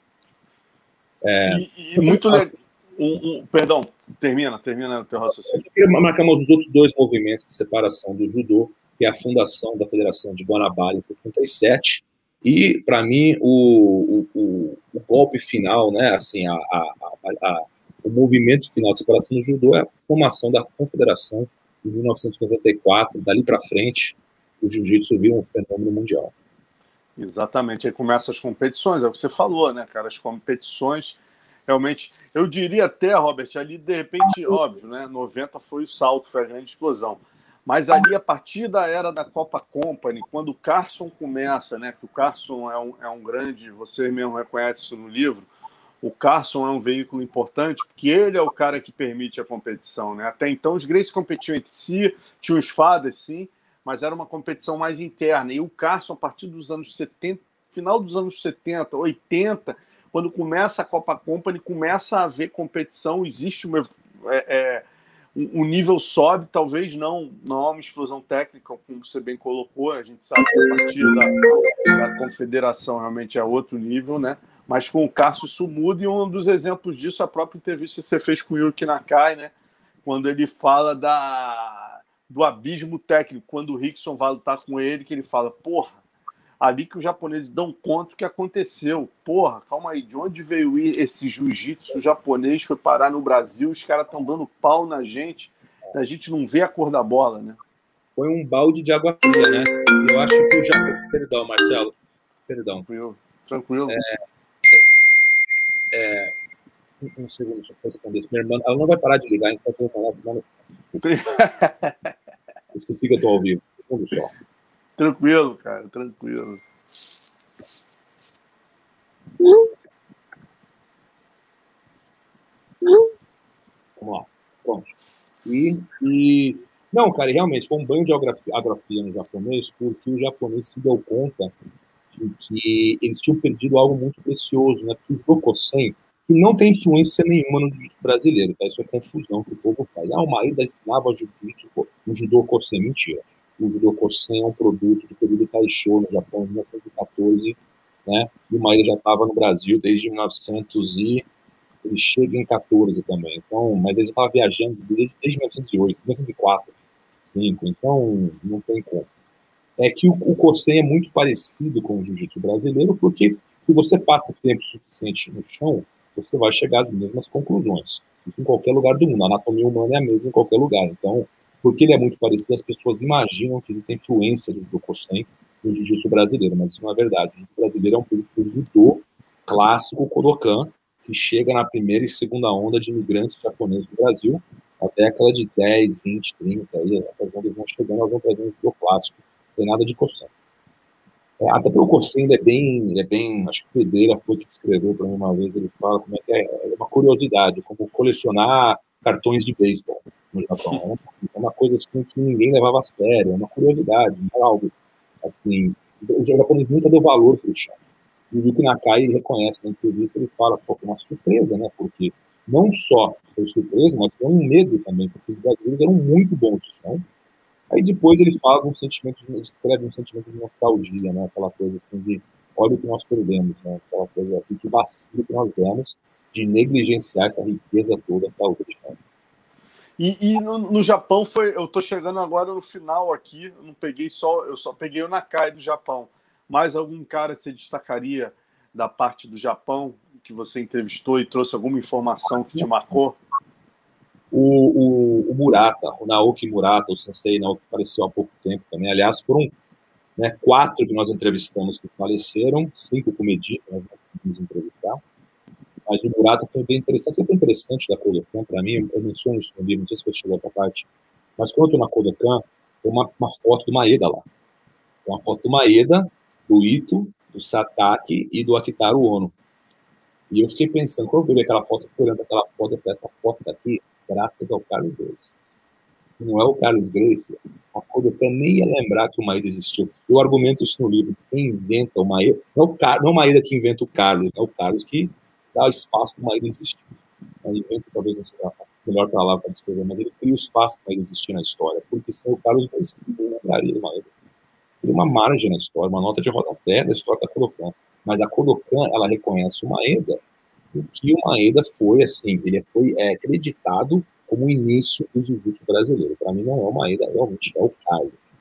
É, e, e muito legal. Um, um, perdão, termina, termina o teu raciocínio. Eu queria marcar os outros dois movimentos de separação do judô, que é a fundação da Federação de Guanabara em sessenta e sete, e, para mim, o, o, o, golpe final, né? Assim, a, a, a, a, o movimento final de separação do judô é a formação da Confederação em mil novecentos e noventa e quatro. Dali para frente, o jiu-jitsu vira um fenômeno mundial. Exatamente, aí começam as competições, é o que você falou, né, cara? As competições, realmente, eu diria até, Robert, ali de repente, óbvio, né? noventa foi o salto, foi a grande explosão. Mas ali, a partir da era da Copa Company, quando o Carson começa, né? Que o Carson é um, é um grande, você mesmo reconhece isso no livro, o Carson é um veículo importante, porque ele é o cara que permite a competição, né? Até então, os Gracie competiam entre si, tinham os fadas, sim, mas era uma competição mais interna. E o Carson, a partir dos anos setenta, final dos anos setenta, oitenta, quando começa a Copa Company, começa a haver competição, existe uma... É, é, um nível sobe, talvez não, não há uma explosão técnica, como você bem colocou, a gente sabe que a partir da, da confederação realmente é outro nível, né? Mas com o Carson isso muda, e um dos exemplos disso é a própria entrevista que você fez com o Yuki Nakai, né? Quando ele fala da, do abismo técnico, quando o Rickson vai lutar com ele, que ele fala, porra, ali que os japoneses dão conta do que aconteceu. Porra, calma aí, de onde veio esse jiu-jitsu japonês, foi parar no Brasil, os caras estão dando pau na gente, a gente não vê a cor da bola, né? Foi um balde de água fria, né? Eu acho que o Japão... Perdão, Marcelo. Perdão. Tranquilo. Tranquilo. É, é, um, um segundo, só para responder isso. Minha irmã, ela não vai parar de ligar enquanto eu vou falar. Esqueci que eu estou ao vivo. Um segundo só. Tranquilo, cara, tranquilo. Vamos lá. Pronto. E, e... Não, cara, realmente foi um banho de agrafia, agrafia no japonês, porque o japonês se deu conta de que eles tinham perdido algo muito precioso, né? Porque o judô Kosen, que não tem influência nenhuma no jiu-jitsu brasileiro, tá? Isso é confusão que o povo faz. Ah, o Maeda ensinava jiu-jitsu no judô Kosen. Mentira. O judô Kosen é um produto do período Taisho no Japão, em mil novecentos e quatorze, né? E o Maeda já estava no Brasil desde mil e novecentos e ele chega em quatorze também. Então, mas ele já estava viajando desde, desde mil novecentos e oito, mil novecentos e quatro, cinco. Então, não tem como. É que o, o Kosen é muito parecido com o jiu-jitsu brasileiro, porque se você passa tempo suficiente no chão, você vai chegar às mesmas conclusões. Isso em qualquer lugar do mundo. A anatomia humana é a mesma em qualquer lugar. Então, porque ele é muito parecido, as pessoas imaginam que existe influência do Kosen no jiu-jitsu brasileiro, mas isso não é verdade. O jiu-jitsu brasileiro é um produto do judô clássico Kodokan, que chega na primeira e segunda onda de imigrantes japoneses no Brasil, na década de dez, vinte, trinta, e essas ondas vão chegando, elas vão trazendo o judô clássico, não tem nada de Kosen. É, até pelo Kosen, ele é bem, ele é bem, acho que o Pedreira foi que descreveu para mim uma vez, ele fala como é que é, é uma curiosidade, como colecionar cartões de beisebol no Japão. É uma coisa assim que ninguém levava a sério, é uma curiosidade, não é algo assim, o japonês nunca deu valor para o chão. E o Yuki Nakai, ele reconhece na entrevista, ele fala que foi uma surpresa, né? Porque não só foi surpresa, mas foi um medo também, porque os brasileiros eram muito bons de chão. Aí depois ele fala de um sentimento, ele escreve um sentimento de nostalgia, né? Aquela coisa assim de, olha o que nós perdemos, né? Aquela coisa assim, que vacilo que nós demos de negligenciar essa riqueza toda da luta de chão. E, e no, no Japão foi, eu tô chegando agora no final aqui, eu não peguei só, eu só peguei o Nakai do Japão. Mais algum cara que você destacaria da parte do Japão que você entrevistou e trouxe alguma informação que te marcou? O, o, o Murata, o Naoki Murata, o sensei Naoki, faleceu há pouco tempo também. Aliás, foram, né, quatro que nós entrevistamos que faleceram, cinco com Medi, que nós não conseguimos entrevistar. Mas o Murata foi bem interessante. Sempre foi interessante da Kodokan, para mim, eu menciono isso no livro, não sei se você chegou a essa parte, mas quando eu estou na Kodokan, tem uma, uma foto do Maeda lá. Tem uma foto do Maeda, do Ito, do Satake e do Akitaru Ono. E eu fiquei pensando, quando eu vi aquela foto, eu fiquei olhando aquela foto, eu falei, essa foto daqui, graças ao Carlos Gracie. Se não é o Carlos Gracie, a Kodokan nem ia lembrar que o Maeda existiu. Eu argumento isso no livro, que quem inventa o Maeda, não é o, Car... não é o Maeda que inventa o Carlos, é o Carlos que dá espaço para o Maeda existir. Ele inventa, talvez não seja a melhor palavra para descrever, mas ele cria o espaço para ele existir na história, porque senão o Carlos Gracie não lembraria do Maeda. Teria uma margem na história, uma nota de rodapé da história da Kodokan. Mas a Kodokan, ela reconhece o Maeda, que o Maeda foi, assim, ele foi é, acreditado como o início do jiu-jitsu brasileiro. Para mim, não é o Maeda, realmente é o Carlos. O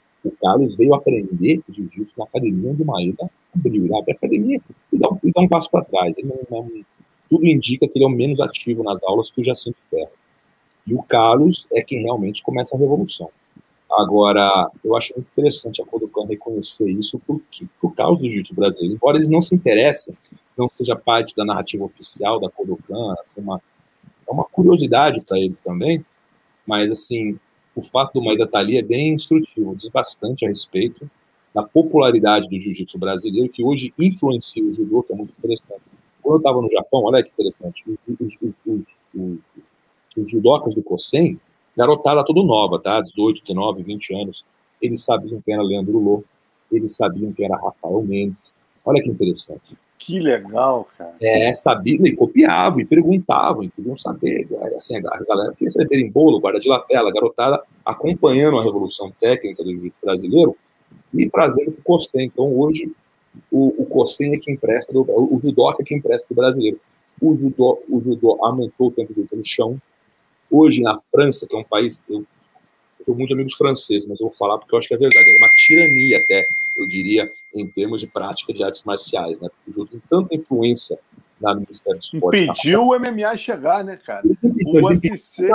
Carlos veio aprender jiu-jitsu na academia onde o Maeda abriu. Ele abre a academia e dá, e dá um passo para trás. Ele não, não, tudo indica que ele é o menos ativo nas aulas que o Jacinto Ferro. E o Carlos é quem realmente começa a revolução. Agora, eu acho muito interessante a Kodokan reconhecer isso porque, por causa do jiu-jitsu brasileiro. Embora eles não se interessem, não seja parte da narrativa oficial da Kodokan, assim, uma, é uma curiosidade para eles também, mas, assim, o fato do Maeda estar ali é bem instrutivo, diz bastante a respeito da popularidade do jiu-jitsu brasileiro, que hoje influencia o judô, que é muito interessante. Quando eu estava no Japão, olha que interessante, os, os, os, os, os, os judocas do Kosen, garotada toda nova, tá? dezoito, dezenove, vinte anos, eles sabiam quem era Leandro Lô, eles sabiam quem era Rafael Mendes. Olha que interessante. Que legal, cara. É, sabiam, e copiavam, e perguntavam, e queriam saber. Assim, a galera queria saber em bolo, guarda de lapela, a garotada acompanhando a revolução técnica do jiu-jitsu brasileiro e trazendo para o Kosen. Então, hoje, o, o Kosen é quem empresta, do, o judoca é quem empresta do brasileiro. O judô, o judô aumentou o tempo de luta no chão. Hoje, na França, que é um país... Eu, eu tenho muitos amigos franceses, mas eu vou falar porque eu acho que é verdade. É uma tirania, até, eu diria, em termos de prática de artes marciais, né? Porque o judô tem tanta influência na Ministério do Esporte. Impediu o M M A chegar, né, cara? O U F C...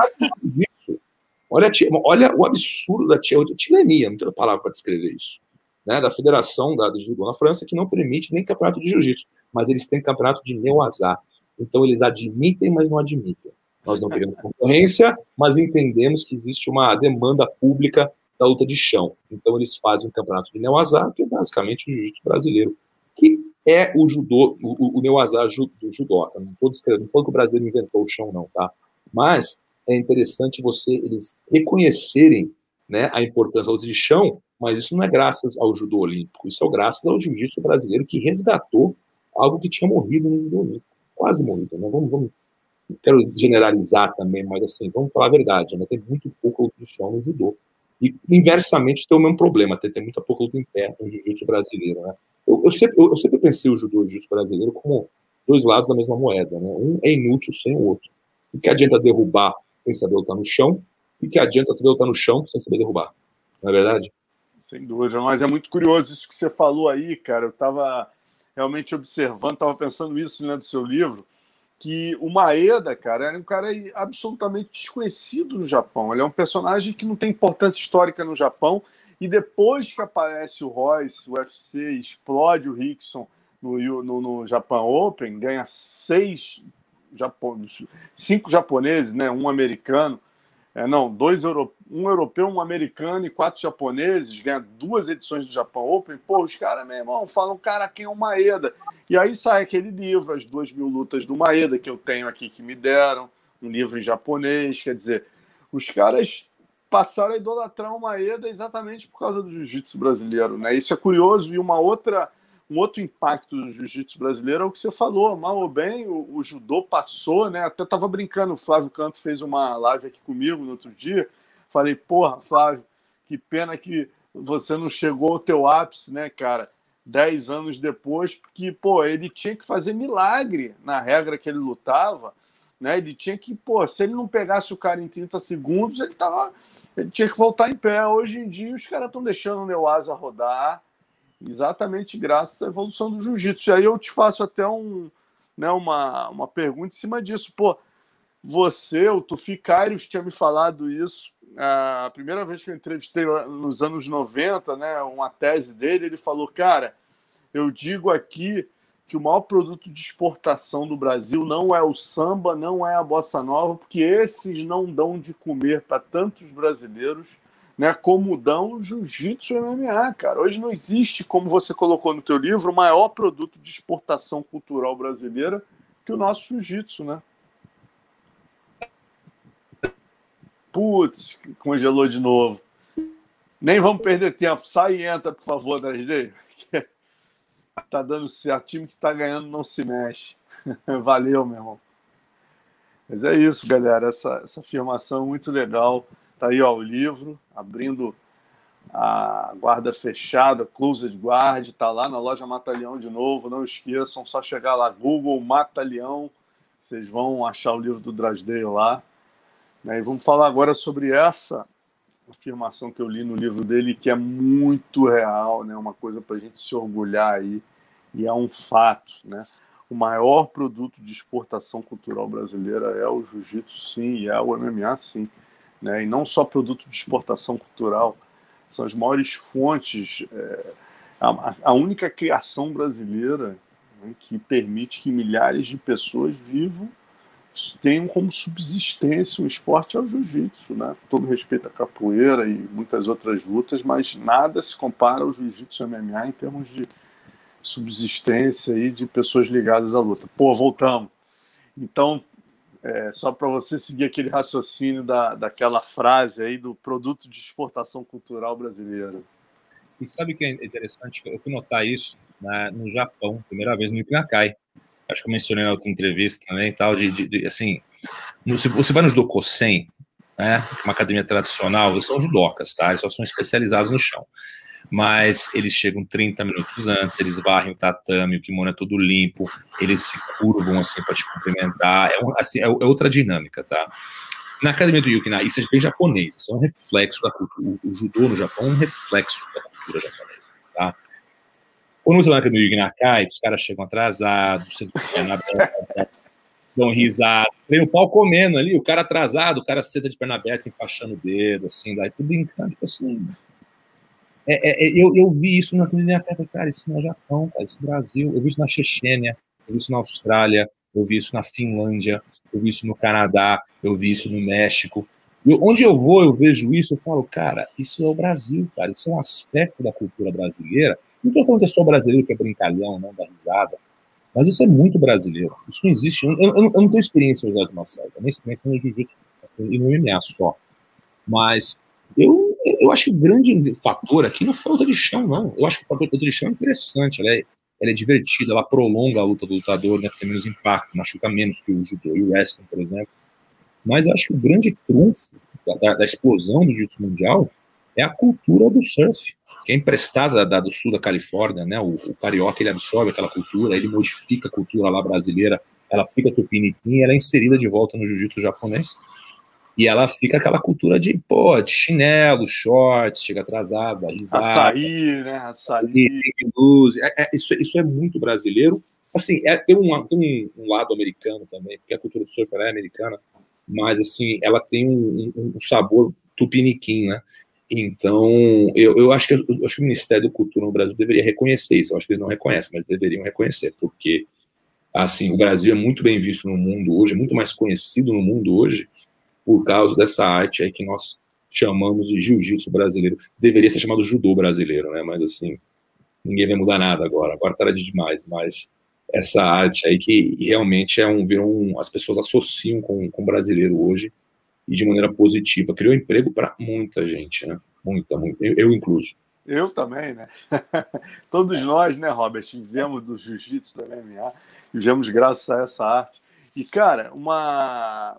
Olha, olha o absurdo da tirania, não tenho palavra para descrever isso. Né? Da Federação da, de Judô na França, que não permite nem campeonato de jiu-jitsu, mas eles têm campeonato de Neuazá. Então, eles admitem, mas não admitem. Nós não queremos concorrência, mas entendemos que existe uma demanda pública da luta de chão. Então, eles fazem um campeonato de Neuazá, que é basicamente o jiu-jitsu brasileiro, que é o judô, o, o Neuazá do judoca. Não estou descrevendo, não falando que o Brasil inventou o chão, não, tá? Mas é interessante você, eles reconhecerem, né, a importância da luta de chão, mas isso não é graças ao judô olímpico, isso é graças ao jiu-jitsu brasileiro que resgatou algo que tinha morrido no judô olímpico. Quase morrido, né? Vamos, vamos não quero generalizar também, mas assim, vamos falar a verdade, né? Tem muito pouco luta de chão no judô. E, inversamente, tem o mesmo problema, tem, tem muita pouca luta em pé no jiu-jitsu brasileiro, né? Eu, eu, sempre, eu, eu sempre pensei o judô e o jiu-jitsu brasileiro como dois lados da mesma moeda, né? Um é inútil sem o outro. O que adianta derrubar sem saber lutar no chão, e o que adianta saber lutar no chão sem saber derrubar. Não é verdade? Sem dúvida, mas é muito curioso isso que você falou aí, cara. Eu estava realmente observando, estava pensando isso, né, do seu livro, que o Maeda, cara, era um cara absolutamente desconhecido no Japão. Ele é um personagem que não tem importância histórica no Japão, e depois que aparece o Royce, o U F C, explode o Rickson no, no, no Japan Open, ganha seis, Japon... cinco japoneses, né, um americano, é, não, dois euro... um europeu, um americano e quatro japoneses, ganha duas edições do Japan Open. Pô, os caras, meu irmão, falam, cara, quem é o Maeda? E aí sai aquele livro, As Duas Mil Lutas do Maeda, que eu tenho aqui, que me deram, um livro em japonês. Quer dizer, os caras passaram a idolatrar o Maeda exatamente por causa do jiu-jitsu brasileiro, né? Isso é curioso. E uma outra, um outro impacto do jiu-jitsu brasileiro é o que você falou, mal ou bem, o, o judô passou, né? Até estava brincando, o Flávio Canto fez uma live aqui comigo no outro dia. Falei, porra, Flávio, que pena que você não chegou ao teu ápice, né, cara? Dez anos depois, porque, pô, ele tinha que fazer milagre na regra que ele lutava, né? Ele tinha que, pô, se ele não pegasse o cara em trinta segundos, ele tava, ele tinha que voltar em pé. Hoje em dia, os caras estão deixando o Neuasa rodar, exatamente graças à evolução do jiu-jitsu. E aí eu te faço até um, né, uma, uma pergunta em cima disso. Pô, você, o Tufi Kairos, tinha me falado isso. A primeira vez que eu entrevistei nos anos noventa, né, uma tese dele, ele falou, cara, eu digo aqui que o maior produto de exportação do Brasil não é o samba, não é a bossa nova, porque esses não dão de comer para tantos brasileiros, né, como dão o jiu-jitsu e o M M A, cara. Hoje não existe, como você colocou no teu livro, o maior produto de exportação cultural brasileira que o nosso jiu-jitsu, né? Putz, congelou de novo. Nem vamos perder tempo. Sai e entra, por favor, Drasdei. Tá dando certo. O time que tá ganhando não se mexe. Valeu, meu irmão. Mas é isso, galera. Essa, essa afirmação muito legal. Tá aí, ó, o livro, abrindo a guarda fechada, Closed Guard. Tá lá na loja Mata Leão de novo. Não esqueçam, só chegar lá, Google Mata Leão. Vocês vão achar o livro do Drasdei lá. E vamos falar agora sobre essa afirmação que eu li no livro dele que é muito real, né? Uma coisa para a gente se orgulhar aí, e é um fato, né? O maior produto de exportação cultural brasileira é o jiu-jitsu, sim, e é o M M A, sim, né? E não só produto de exportação cultural, são as maiores fontes, é, a, a única criação brasileira, né, que permite que milhares de pessoas vivam, tenham como subsistência o esporte é o jiu-jitsu, né? Com todo respeito à capoeira e muitas outras lutas, mas nada se compara ao jiu-jitsu M M A em termos de subsistência e de pessoas ligadas à luta. Pô, voltamos. Então, é, só para você seguir aquele raciocínio da, daquela frase aí do produto de exportação cultural brasileira. E sabe o que é interessante? Eu fui notar isso na, no Japão, primeira vez no Yuki Nakai. Acho que eu mencionei na outra entrevista também, tal, de, de, de assim, no, se você vai no Judokosen, né, uma academia tradicional, eles são judocas, tá? Eles só são especializados no chão. Mas eles chegam trinta minutos antes, eles varrem o tatame, o kimono é todo limpo, eles se curvam assim para te cumprimentar, é, um, assim, é, é outra dinâmica, tá? Na academia do Yuki, isso é bem japonês, isso é um reflexo da cultura, o, o judô no Japão é um reflexo da cultura japonesa, tá? Quando você vai na academia do Yuki Nakai, os caras chegam atrasados, você dão risada, tem o pau comendo ali, o cara atrasado, o cara senta de perna aberta, enfaixando o dedo, assim, daí tudo brincando, tipo assim. É, é, eu, eu vi isso na academia, cara, isso não é Japão, cara, isso é Brasil, eu vi isso na Chechênia, eu vi isso na Austrália, eu vi isso na Finlândia, eu vi isso no Canadá, eu vi isso no México. Eu, onde eu vou, eu vejo isso, eu falo, cara, isso é o Brasil, cara, isso é um aspecto da cultura brasileira. Não estou falando que é só brasileiro que é brincalhão, não dá risada, mas isso é muito brasileiro. Isso não existe. Eu, eu, eu não tenho experiência nas artes marciais, a minha experiência é no jiu-jitsu e no M M A só. Mas eu, eu acho que o grande fator aqui não foi a luta de chão, não. Eu acho que a luta de chão é interessante, ela é, ela é divertida, ela prolonga a luta do lutador, né, tem menos impacto, machuca menos que o judô e o wrestling, por exemplo. Mas eu acho que o grande trunfo da, da, da explosão do jiu-jitsu mundial é a cultura do surf, que é emprestada da, da, do sul da Califórnia, né? O, o carioca, ele absorve aquela cultura, ele modifica a cultura lá brasileira, ela fica tupiniquim, ela é inserida de volta no jiu-jitsu japonês, e ela fica aquela cultura de, pô, de chinelo, shorts, chega atrasada, risada. Açaí, né? Açaí. Luz. É, é, isso, isso é muito brasileiro. Assim, é, tem, um, tem um lado americano também, porque a cultura do surf é americana, mas, assim, ela tem um, um, um sabor tupiniquim, né? Então, eu, eu, acho que, eu acho que o Ministério da Cultura no Brasil deveria reconhecer isso. Eu acho que eles não reconhecem, mas deveriam reconhecer, porque, assim, o Brasil é muito bem visto no mundo hoje, é muito mais conhecido no mundo hoje, por causa dessa arte aí que nós chamamos de jiu-jitsu brasileiro. Deveria ser chamado judô brasileiro, né? Mas, assim, ninguém vai mudar nada agora. Agora tá demais, mas essa arte aí que realmente é um, virou um, as pessoas associam com, com o brasileiro hoje e de maneira positiva. Criou emprego para muita gente, né? Muita, muita. Eu, eu incluo. Eu também, né? Todos nós, né, Robert, vivemos do jiu-jitsu, do M M A, vivemos graças a essa arte. E, cara, uma...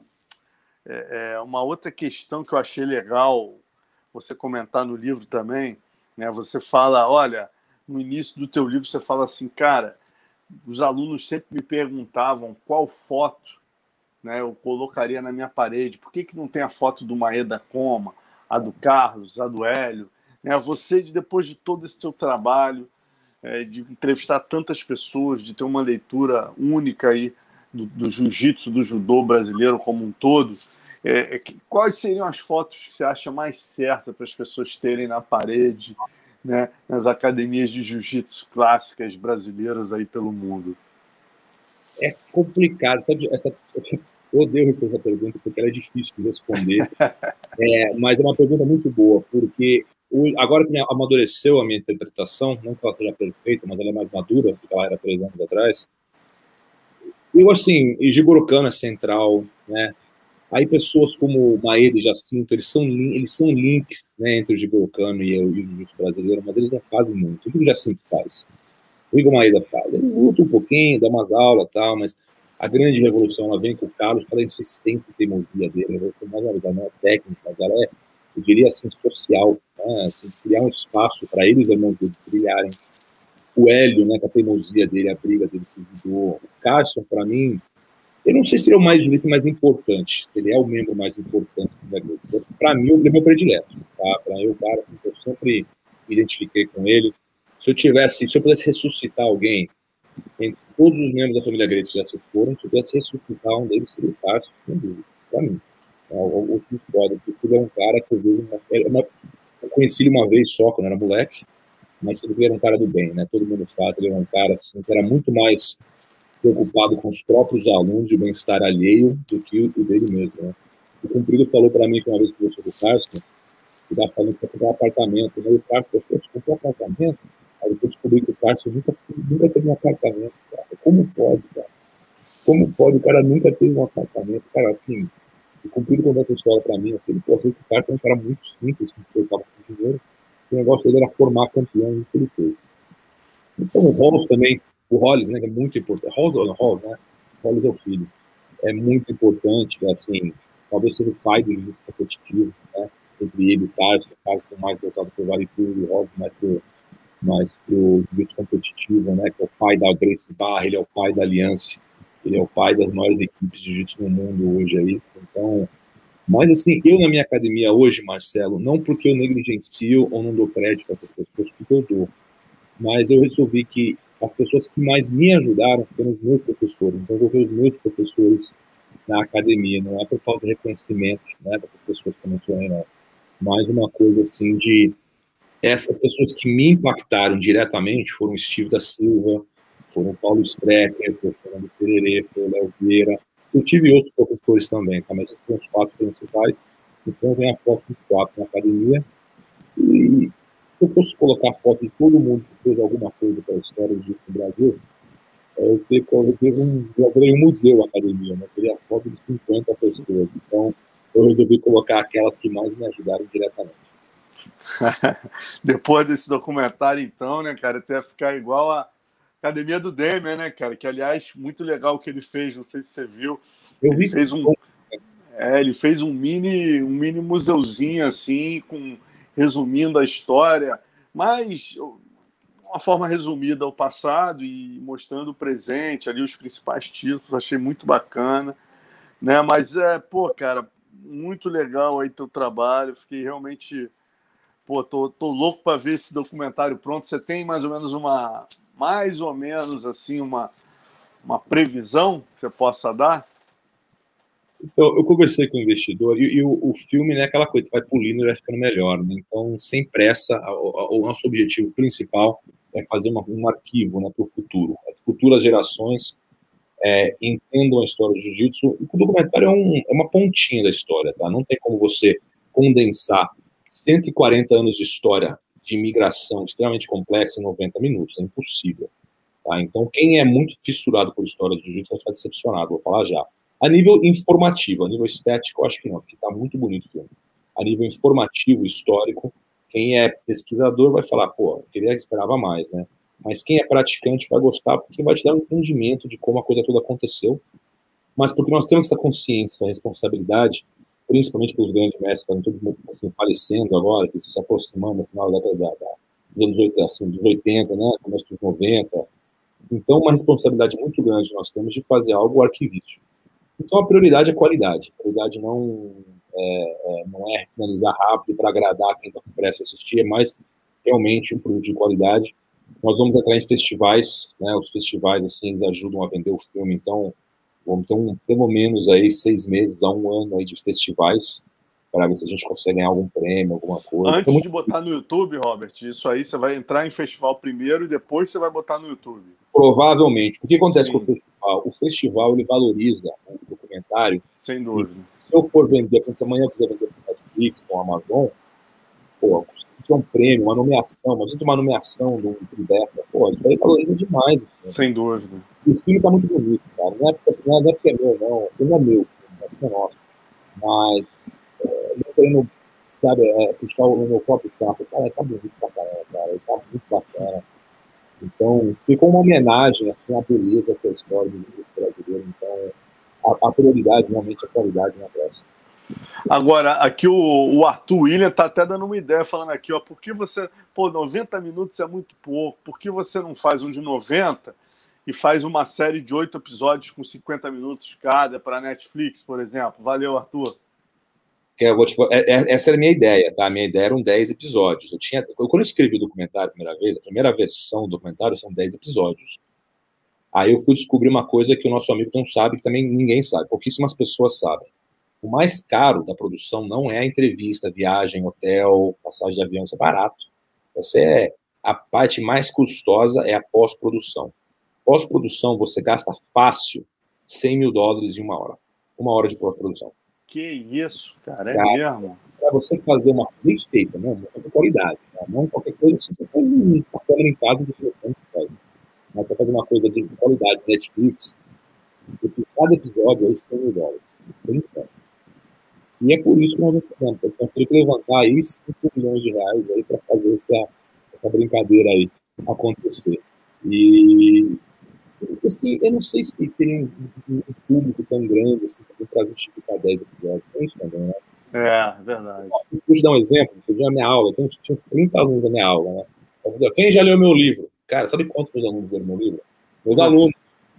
É, é, uma outra questão que eu achei legal você comentar no livro também, né? Você fala, olha, no início do teu livro você fala assim, cara, os alunos sempre me perguntavam qual foto, né, eu colocaria na minha parede, por que, que não tem a foto do Maeda Coma, a do Carlos, a do Hélio, né? Você, depois de todo esse teu trabalho, é, de entrevistar tantas pessoas, de ter uma leitura única aí do, do jiu-jitsu, do judô brasileiro como um todo, é, é, quais seriam as fotos que você acha mais certas para as pessoas terem na parede, né, nas academias de jiu-jitsu clássicas brasileiras aí pelo mundo? É complicado, sabe? Essa, eu odeio responder essa pergunta porque ela é difícil de responder, é, mas é uma pergunta muito boa, porque o, agora que amadureceu a minha interpretação, não que ela seja perfeita, mas ela é mais madura do que ela era três anos atrás. Eu, assim, Jigoro Kano é central, né? Aí pessoas como o Maeda e Jacinto, eles são, eles são links, né, entre o Jigoro Kano e o jiu-jitsu brasileiro, mas eles não fazem muito. O que o Jacinto faz? O Igor Maeda faz? Ele luta um pouquinho, dá umas aulas e tal, mas a grande revolução ela vem com o Carlos pela insistência e teimosia dele. A revolução mais uma vez, ela não é técnica, mas ela é, eu diria assim, social, né? Assim, criar um espaço para eles, os irmãos deles, brilharem. O Hélio, né, com a teimosia dele, a briga dele com o judô. O Carson, para mim, Eu não sei se ele é o mais direito mais importante, se ele é o membro mais importante da igreja. Para mim, ele é meu predileto. Tá? Para mim, o cara, assim, que eu sempre me identifiquei com ele. Se eu tivesse, se eu pudesse ressuscitar alguém, entre todos os membros da família Grace que já se foram, se eu pudesse ressuscitar um deles, seria o Tarso, sem dúvida, para mim. Ou se podem, porque ele é um cara que eu vejo. Uma, eu conheci ele uma vez só, quando era moleque, mas ele era um cara do bem, né? Todo mundo fala que ele era um cara assim, que era muito mais preocupado com os próprios alunos e o bem-estar alheio do que o dele mesmo, né? O Cumprido falou para mim que uma vez que eu sou do Tarso, que estava falando que ia comprar um apartamento, né? E o Tarso falou: você comprou um apartamento? Aí eu fui descobrir que o Tarso nunca, nunca teve um apartamento, cara. Como pode, cara? Como pode? O cara nunca teve um apartamento, cara, assim. O Cumprido contou essa história para mim, assim, ele falou assim, que o Tarso era um cara muito simples, que se preocupava com dinheiro, o negócio dele era formar campeões, isso que ele fez. Então o Hollis também, o Hollis, né, que é muito importante, Hollis, Hollis, né, Hollis é o filho, é muito importante, assim, talvez seja o pai do jiu-jitsu competitivo, né, entre ele e o Tarso, o Tarso foi mais voltado para o vale tudo, o Hollis mais para mais o jiu-jitsu competitivo, né, que é o pai da Gracie Barra, ele é o pai da Aliança. Ele é o pai das maiores equipes de jiu-jitsu no mundo hoje aí. Então, mas assim, eu na minha academia hoje, Marcelo, não porque eu negligencio ou não dou crédito para essas pessoas, porque eu dou, mas eu resolvi que as pessoas que mais me ajudaram foram os meus professores. Então, eu coloquei os meus professores na academia. Não é por falta de reconhecimento, né, dessas pessoas que eu mencionei, não. Mas uma coisa assim de... Essas pessoas que me impactaram diretamente foram o Steve da Silva, foram o Paulo Strecker, foi o Fernando Pererê, foi o Léo Vieira. Eu tive outros professores também, tá? Mas esses foram os quatro principais. Então, tem a foto dos quatro na academia. E se eu fosse colocar a foto de todo mundo que fez alguma coisa para a história do jiu-jitsu no Brasil, eu teria um, eu teria um museu, a academia, né? Seria a foto de cinquenta pessoas. Então, eu resolvi colocar aquelas que mais me ajudaram diretamente. Depois desse documentário, então, né, cara, até ficar igual a Academia do Demian, né, cara? Que, aliás, muito legal o que ele fez, não sei se você viu. Eu ele vi. Fez um, é, ele fez um mini, um mini museuzinho, assim, com, resumindo a história, mas uma forma resumida ao passado e mostrando o presente, ali os principais títulos, achei muito bacana, né? Mas, é, pô, cara, muito legal aí teu trabalho, fiquei realmente... Pô, tô, tô louco para ver esse documentário pronto. Você tem mais ou menos uma, mais ou menos assim, uma, uma previsão que você possa dar? Então, eu conversei com o investidor e, e o, o filme, né, aquela coisa, vai pulindo e vai ficando melhor, né? Então, sem pressa, o, o nosso objetivo principal é fazer uma, um arquivo, né, para o futuro. Futuras gerações é, entendam a história do jiu-jitsu. O documentário é, um, é uma pontinha da história, tá? Não tem como você condensar cento e quarenta anos de história de imigração extremamente complexa em noventa minutos, é impossível. Tá? Então, quem é muito fissurado por história de jiu-jitsu vai ficar decepcionado, vou falar já. A nível informativo, a nível estético, eu acho que não, porque está muito bonito o filme. A nível informativo, histórico, quem é pesquisador vai falar, pô, eu queria esperava mais, né? Mas quem é praticante vai gostar, porque vai te dar um entendimento de como a coisa toda aconteceu. Mas porque nós temos essa consciência, essa responsabilidade, principalmente pelos grandes mestres, estão todos assim, falecendo agora, que estão se aproximando no final da década da, da, dos anos oitenta, assim, dos oitenta, né, começo dos noventa. Então, uma responsabilidade muito grande nós temos de fazer algo arquivístico. Então, a prioridade é qualidade. A prioridade não é, é, não é finalizar rápido para agradar quem está com pressa assistir, é mais realmente um produto de qualidade. Nós vamos entrar em festivais, né, os festivais, assim, eles ajudam a vender o filme, então... Vamos ter um, pelo menos aí seis meses a um ano aí de festivais para ver se a gente consegue ganhar algum prêmio, alguma coisa. Antes muito... de botar no YouTube, Robert, isso aí você vai entrar em festival primeiro e depois você vai botar no YouTube. Provavelmente. O que acontece Sim. com o festival? O festival ele valoriza o documentário. Sem dúvida. Se eu for vender, se amanhã eu quiser vender com Netflix, com a Amazon, pô, se tiver um prêmio, uma nomeação, mas uma nomeação do Tribeca, pô, isso aí valoriza demais. Sem dúvida. O filme tá muito bonito, cara. Não é porque, não é, porque é meu, não. O filme é meu, o filme é nosso. Mas, é, não querendo, sabe, é, puxar o meu próprio saco. Cara, tá bonito pra caramba, cara. Ele tá muito bacana. Então, ficou uma homenagem, assim, à beleza que é a história do jiu-jitsu brasileiro. Então, a, a prioridade, realmente, é a qualidade na pressa. Agora, aqui o, o Arthur William tá até dando uma ideia, falando aqui, ó, por que você, pô, noventa minutos é muito pouco, por que você não faz um de noventa e faz uma série de oito episódios com cinquenta minutos cada para a Netflix, por exemplo. Valeu, Arthur. Eu vou te... Essa era a minha ideia, tá? A minha ideia eram dez episódios. Eu tinha... Quando eu escrevi o documentário a primeira vez, a primeira versão do documentário são dez episódios. Aí eu fui descobrir uma coisa que o nosso amigo não sabe, que também ninguém sabe, pouquíssimas pessoas sabem. O mais caro da produção não é a entrevista, viagem, hotel, passagem de avião, isso é barato. Essa é a parte mais custosa, é a pós-produção. Pós-produção, você gasta fácil cem mil dólares em uma hora. Uma hora de pós-produção. Que isso, cara, é cara, mesmo? Para você fazer uma bem feita, né? Uma qualidade. Tá? Não qualquer coisa, se você faz uma câmera em casa, não faz. Mas para fazer uma coisa de qualidade, Netflix, cada episódio é cem mil dólares. E é por isso que nós vamos fazendo. Então, eu teria que levantar aí cinco milhões de reais aí para fazer essa, essa brincadeira aí acontecer. E assim, eu não sei se tem um, um público tão grande assim, para justificar dez episódios. É isso também, né? É, verdade. Deixa eu te dar um exemplo. Eu tinha a minha aula, eu tinha uns trinta alunos na minha aula, né? Eu falei, quem já leu meu livro? Cara, sabe quantos meus alunos leram meu livro? Meus alunos.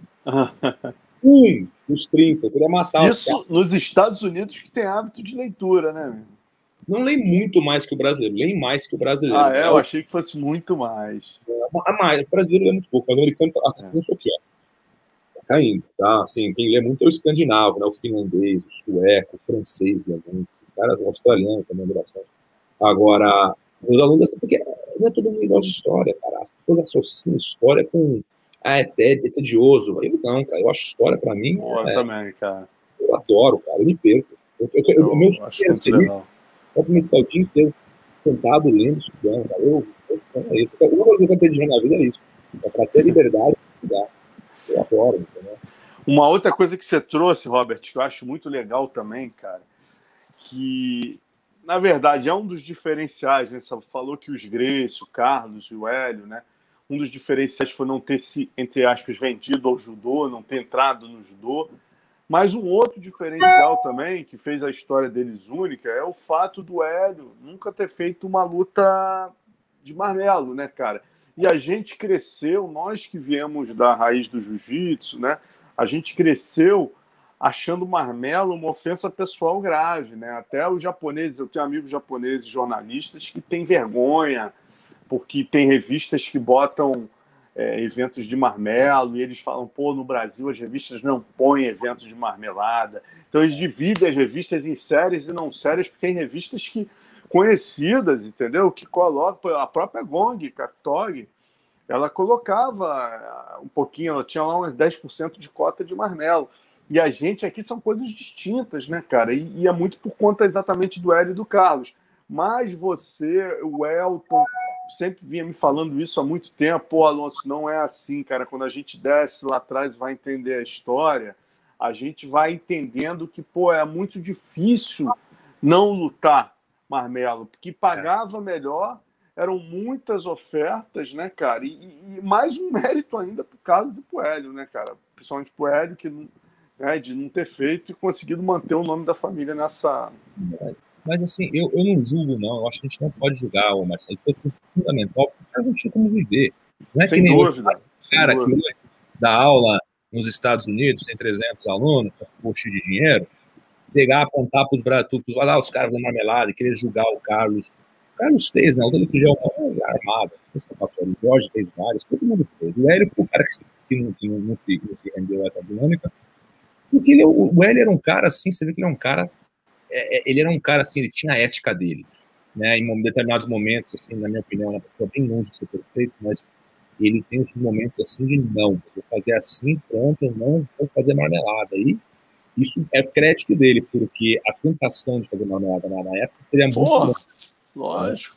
Um dos trinta. Eu queria matar os Isso nos Estados Unidos, que tem hábito de leitura, né? Não leem muito mais que o brasileiro, leem mais que o brasileiro. Ah, é? Eu achei que fosse muito mais. A mais, o brasileiro lê muito pouco, mas o americano está fazendo isso aqui, ó. Tá caindo, tá? Assim, quem lê muito é o escandinavo, né? O finlandês, o sueco, o francês lê muito. Os caras, o australiano também é bastante. Agora, os alunos, porque não é todo mundo igual de história, cara. As pessoas associam história com. Ah, é, é tedioso. Eu não, cara. Eu acho história, pra mim. Pô, é, eu também, cara. Eu adoro, cara. Eu me perco. Eu, eu, eu, eu, meu acho muito assim, legal. Só pra me ficar o dia inteiro sentado, lendo, estudando, cara. Eu, eu, é isso. Uma coisa que eu aprendi na vida é isso. É pra ter liberdade de estudar. Eu adoro, entendeu? Uma outra coisa que você trouxe, Robert, que eu acho muito legal também, cara, que, na verdade, é um dos diferenciais, né? Você falou que os Grace, o Carlos e o Hélio, né? Um dos diferenciais foi não ter se, entre aspas, vendido ao judô, não ter entrado no judô. Mas um outro diferencial também, que fez a história deles única, é o fato do Hélio nunca ter feito uma luta de marmelo, né, cara? E a gente cresceu, nós que viemos da raiz do jiu-jitsu, né? A gente cresceu achando o marmelo uma ofensa pessoal grave, né? Até os japoneses, eu tenho amigos japoneses jornalistas que têm vergonha, porque tem revistas que botam é, eventos de marmelo e eles falam, pô, no Brasil as revistas não põem eventos de marmelada. Então eles dividem as revistas em séries e não séries, porque tem revistas que, conhecidas, entendeu? Que colocam, a própria Gong, Katog, ela colocava um pouquinho, ela tinha lá uns dez por cento de cota de marmelo. E a gente aqui são coisas distintas, né, cara? E, e é muito por conta exatamente do Hélio e do Carlos. Mas você, o Elton, sempre vinha me falando isso há muito tempo. Pô, Alonso, não é assim, cara. Quando a gente desce lá atrás e vai entender a história, a gente vai entendendo que, pô, é muito difícil não lutar marmelo, porque pagava melhor, eram muitas ofertas, né, cara? E, e mais um mérito ainda pro Carlos e pro Hélio, né, cara? Principalmente pro Hélio, que não, né, de não ter feito e conseguido manter o nome da família nessa... Mas, assim, eu, eu não julgo, não. Eu acho que a gente não pode julgar o Marcelo. Isso foi fundamental, porque os caras não tinham como viver. Não é sem que nem dúvida. o cara que hoje dá aula nos Estados Unidos, tem trezentos alunos, com um monte de dinheiro, pegar, apontar para os braços, lá os caras da marmelada, e querer julgar o Carlos. O Carlos fez, né? O dele podia é armado, escapatório. O Jorge fez vários, todo mundo fez. O Hélio foi o cara que não, que não, não, se, não se rendeu a essa dinâmica. Porque ele, o Hélio era um cara assim, você vê que ele é um cara. Ele era um cara assim, ele tinha a ética dele, né? Em determinados momentos, assim, na minha opinião, é uma pessoa bem longe de ser perfeito, mas ele tem esses momentos assim de não, vou fazer assim, pronto, eu não vou fazer marmelada. E isso é crédito dele, porque a tentação de fazer marmelada na época seria muito. Porra, lógico.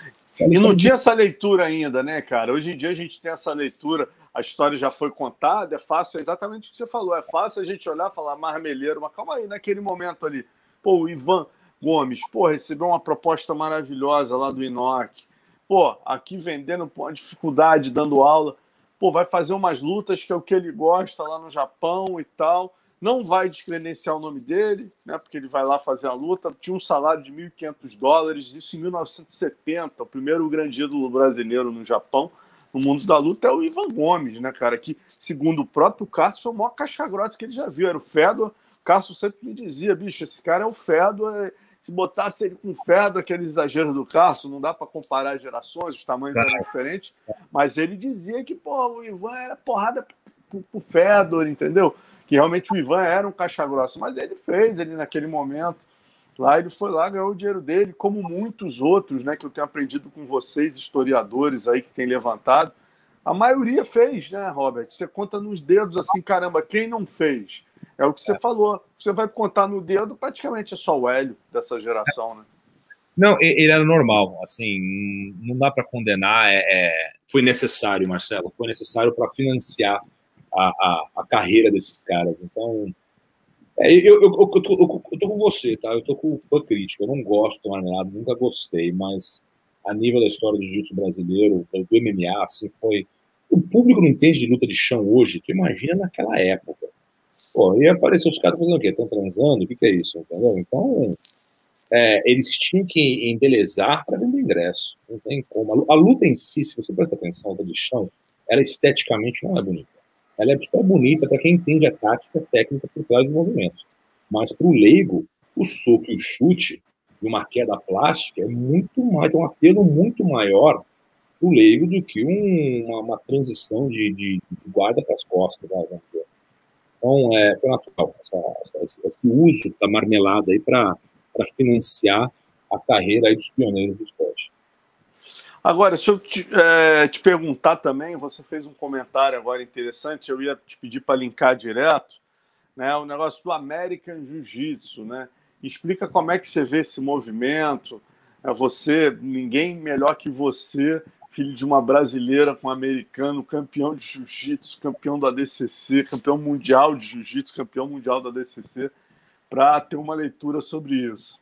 E não tinha essa leitura ainda, né, cara? Hoje em dia a gente tem essa leitura, a história já foi contada, é fácil, é exatamente o que você falou, é fácil a gente olhar e falar marmeleiro, mas calma aí, naquele momento ali. Pô, o Ivan Gomes, pô, recebeu uma proposta maravilhosa lá do Inoki. Pô, aqui vendendo, pô, uma dificuldade, dando aula. Pô, vai fazer umas lutas que é o que ele gosta lá no Japão e tal. Não vai descredenciar o nome dele, né? Porque ele vai lá fazer a luta. Tinha um salário de mil e quinhentos dólares, isso em mil novecentos e setenta, o primeiro grande ídolo brasileiro no Japão. no mundo da luta é o Ivan Gomes, né, cara? Que, segundo o próprio Cássio, foi o maior caixa-grossa que ele já viu. Era o Fedor. O Cássio sempre me dizia, bicho, esse cara é o Fedor. Se botasse ele com o Fedor, aquele exagero do Cássio, não dá para comparar gerações, os tamanhos eram diferentes. Mas ele dizia que, pô, o Ivan era porrada pro, pro Fedor, entendeu? Que realmente o Ivan era um caixa-grossa. Mas ele fez, ele naquele momento. Lá ele foi lá, ganhou o dinheiro dele, como muitos outros, né, que eu tenho aprendido com vocês, historiadores aí que têm levantado. A maioria fez, né, Robert? Você conta nos dedos assim, caramba, quem não fez? É o que você falou. Você vai contar no dedo, praticamente é só o Hélio dessa geração, né? Não, ele era normal, assim, não dá para condenar. É, é, foi necessário, Marcelo, foi necessário para financiar a, a, a carreira desses caras. Então, é, eu, eu, eu, eu, tô, eu, eu tô com você, tá? Eu tô com fã crítico. Eu não gosto do Marmelado, nunca gostei, mas a nível da história do jiu-jitsu brasileiro, do M M A, assim, foi. O público não entende de luta de chão hoje, tu imagina naquela época. Pô, e apareceu os caras fazendo o quê? Estão transando? O que, que é isso? Entendeu? Então, é, eles tinham que embelezar para vender ingresso. Não tem como. A luta em si, se você presta atenção, a luta de chão, ela esteticamente não é bonita. Ela é só bonita para quem entende a tática a técnica por trás dos movimentos. Mas para o leigo, o soco e o chute e uma queda plástica é muito mais, tem um apelo muito maior para o leigo do que um, uma, uma transição de, de, de guarda para as costas, né, vamos dizer. Então, é, foi natural essa, essa, esse uso da marmelada aí para financiar a carreira aí dos pioneiros do esporte. Agora, se eu te, é, te perguntar também, você fez um comentário agora interessante, eu ia te pedir para linkar direto, né, o negócio do American Jiu-Jitsu, né? Explica como é que você vê esse movimento. É você, ninguém melhor que você, filho de uma brasileira com um americano, campeão de jiu-jitsu, campeão do A D C C, campeão mundial de jiu-jitsu, campeão mundial do A D C C, para ter uma leitura sobre isso.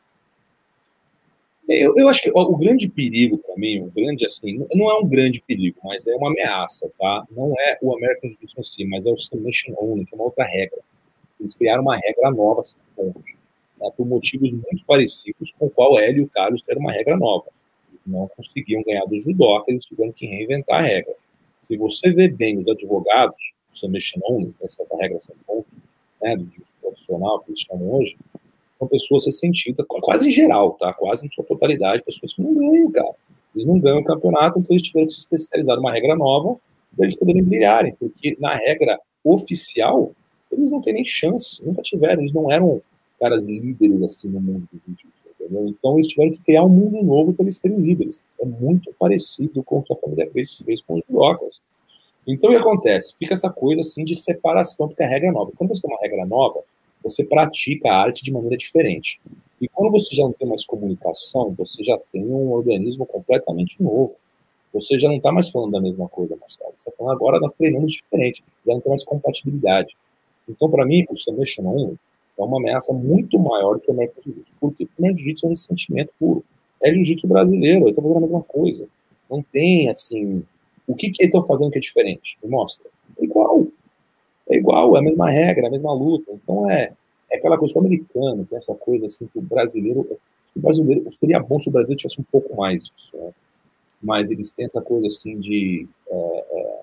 Eu, eu acho que ó, o grande perigo para mim, o grande assim, não é um grande perigo, mas é uma ameaça, tá? Não é o American Jiu-Jitsu em si, mas é o Submission Only, que é uma outra regra. Eles criaram uma regra nova, sem pontos, né, por motivos muito parecidos com o qual Hélio e o Carlos tiveram uma regra nova. Eles não conseguiam ganhar do judoca, eles tiveram que reinventar a regra. Se você vê bem os advogados do Submission Only, essa regra sem pontos, né, do jiu-jitsu profissional, que eles chamam hoje, são pessoas ressentidas, quase em geral, tá? Quase em sua totalidade, pessoas que não ganham, cara. Eles não ganham o campeonato, então eles tiveram que se especializar numa regra nova para eles poderem brilharem, porque na regra oficial, eles não têm nem chance, nunca tiveram, eles não eram caras líderes assim no mundo do jiu-jitsu, entendeu? Então eles tiveram que criar um mundo novo para eles serem líderes. É muito parecido com o que a família Grace fez com os judocas. Então o que acontece? Fica essa coisa assim de separação, porque a regra é nova. Quando você tem uma regra nova, você pratica a arte de maneira diferente. E quando você já não tem mais comunicação, você já tem um organismo completamente novo. Você já não está mais falando da mesma coisa, Marcelo. Você está falando agora, nós treinamos diferente, já não tem mais compatibilidade. Então, para mim, o Submission Only é uma ameaça muito maior do que o American Jiu-Jitsu. Por quê? Porque o Jiu-Jitsu é ressentimento puro. É Jiu-Jitsu brasileiro, eles estão fazendo a mesma coisa. Não tem, assim... O que, que eles estão fazendo que é diferente? Me mostra. É igual. É igual, é a mesma regra, é a mesma luta. Então é, é aquela coisa que o americano tem essa coisa assim que o brasileiro, o brasileiro seria bom se o brasileiro tivesse um pouco mais disso, né? Mas eles têm essa coisa assim de é,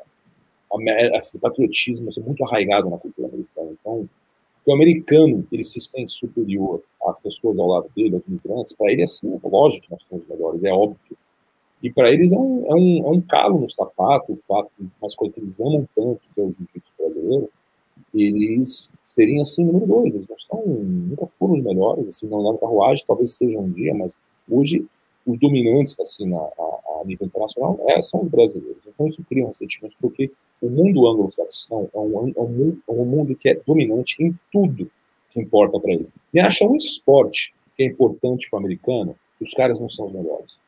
é, assim, patriotismo assim, muito arraigado na cultura americana. Então, o americano ele se sente superior às pessoas ao lado dele, aos imigrantes. Para ele é assim, lógico que nós somos melhores, é óbvio. E para eles é um, é, um, é um calo no sapato o fato de umas coisas que eles amam tanto, que é o jiu-jitsu brasileiro, eles serem assim, número dois. Eles não estão, nunca foram os melhores, assim, não na carruagem, talvez seja um dia, mas hoje os dominantes, assim, a, a, a nível internacional, é, são os brasileiros. Então isso cria um ressentimento, porque o mundo anglo-saxão é um, é, um mundo, é um mundo que é dominante em tudo que importa para eles. E acha um esporte que é importante para o americano, os caras não são os melhores.